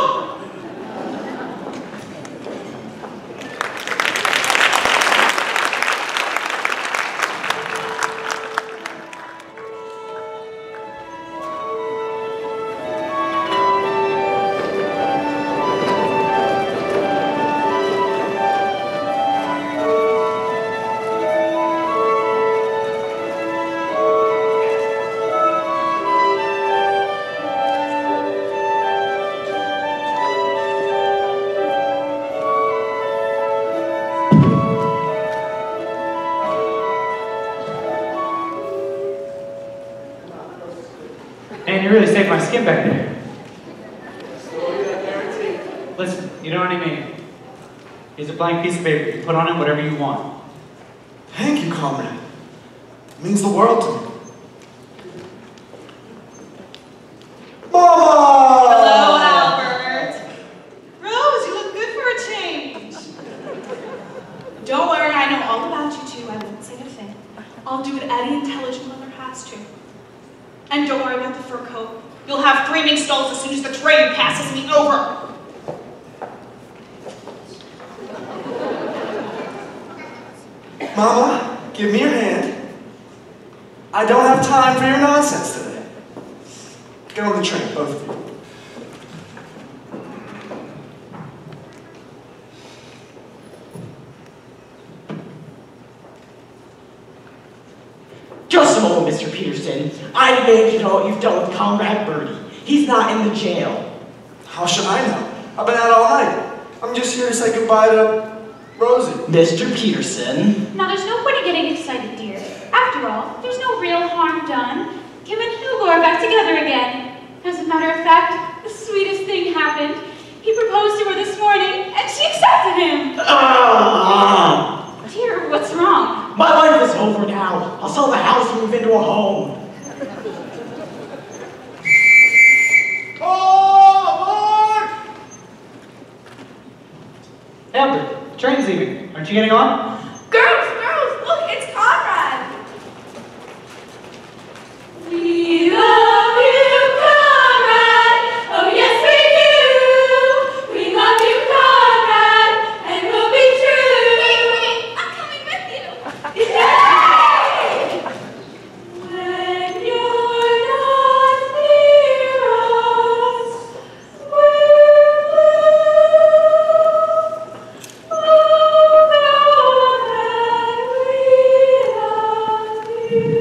S10: Man, you really saved my skin back there. Listen, you know what I mean. Here's a blank piece of paper. You put on it whatever you want.
S1: Thank you, comrade. It means the world to me. Mama!
S4: Hello, Albert. Rose, you look good for a change. Don't worry, I know all about you too. I won't say a thing. I'll do what any intelligent mother has to. And don't worry about the fur coat. You'll have three mink stalls as soon as the train passes me over.
S1: Mama, give me your hand. I don't have time for your nonsense today. Get on the train, both of you.
S5: Just a moment, Mister Peterson. I demand to know what you've done with Comrade Birdie. He's not in the jail.
S1: How should I know? I've been out all night. I'm just here to say goodbye to Rosie.
S5: Mister Peterson.
S7: Now, there's no point in getting excited, dear. After all, there's no real harm done. Kim and Hugo are back together again. As a matter of fact, the sweetest thing happened. He proposed to her this morning, and she accepted him.
S5: Ah!
S7: Dear, what's wrong?
S5: My life is over now. I'll sell the house and move into a home.
S9: All aboard!
S10: Albert, train's leaving. Aren't you getting on?
S2: Girls, girls, look, it's Conrad.
S7: We love you, Conrad. Oh, yes, we do. We love you, Conrad, and we'll be true.
S2: Wait, wait, I'm coming with you.
S7: Yay! When you're not near us, we're blue. Oh, know that we love you.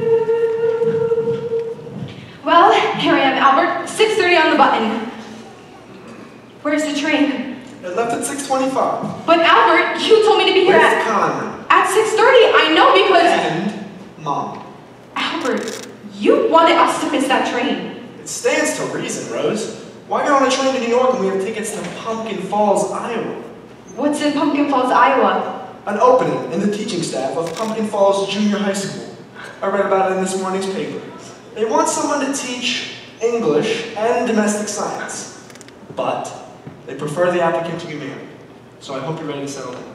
S2: Well, here I am, Albert. six thirty on the button. Where's the train?
S1: It left at six twenty-five.
S2: But Albert, you told me to be here
S1: Where's
S2: at,
S1: Conrad?
S2: at six thirty. I know because...
S1: And Mom.
S2: Albert, you wanted us to miss that train.
S1: It stands to reason, Rose. Why get on a train to New York when we have tickets to Pumpkin Falls, Iowa?
S2: What's in Pumpkin Falls, Iowa?
S1: An opening in the teaching staff of Pumpkin Falls Junior High School. I read about it in this morning's paper. They want someone to teach English and domestic science, but they prefer the applicant to be married. So I hope you're ready to settle in.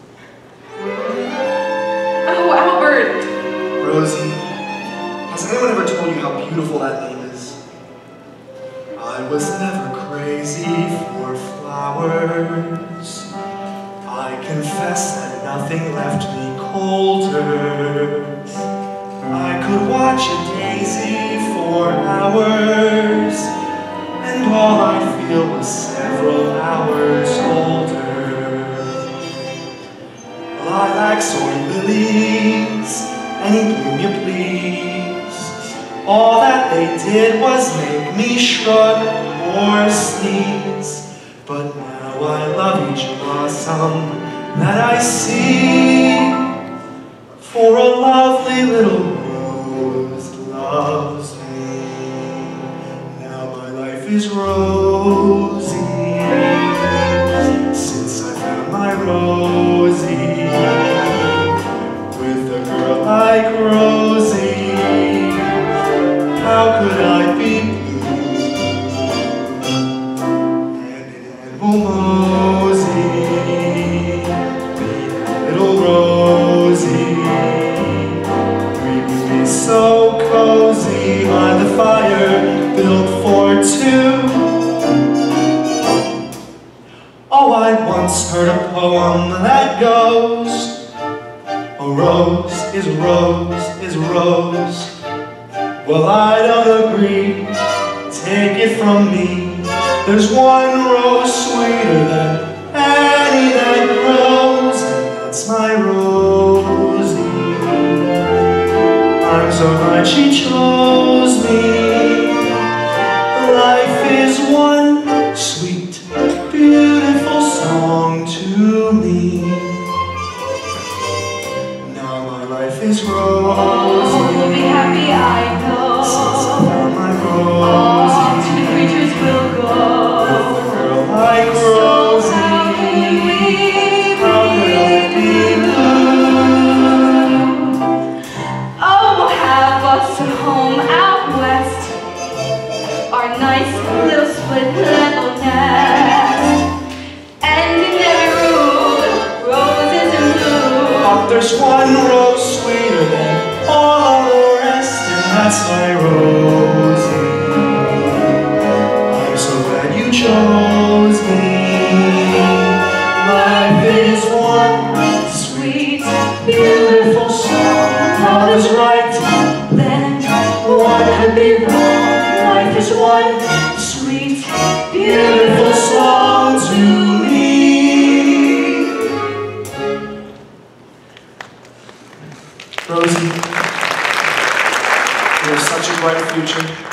S2: Oh, Albert.
S1: Rosie, has anyone ever told you how beautiful that name is? I was never crazy for flowers. I confess that nothing left me colder. I could watch a daisy for hours, and all I feel was several hours older. Lilacs or lilies, any bloom you please. All that they did was make me shrug or sneeze. But now I love each blossom that I see, for a lovely little rose loves me. Now my life is rosy, since I found my Rosie. A rose is a rose is a rose. Well, I don't agree. Take it from me. There's one rose sweeter than any that grows, and that's my Rosie. I'm so glad she chose me. Life is one sweet, beautiful song to me. Now my life is Rosie.
S2: Oh, we'll be happy, I know.
S1: Since I found my Rosie.
S2: All to the creatures will go.
S1: With a girl like Rosie.
S2: So how can we
S1: How could
S2: be
S1: I be
S2: blue? Oh, we'll have us a home out west. Our nice little split level nest. And in every room, roses in bloom.
S1: But there's one rose sweeter than all the rest, and that's my Rosie. I'm so glad you chose me. Life is one
S2: Sweet,
S1: beautiful song. Love is right,
S2: then
S1: what could be wrong? Life is one
S2: sweet,
S1: beautiful song to me. Rosie, you have such a bright future.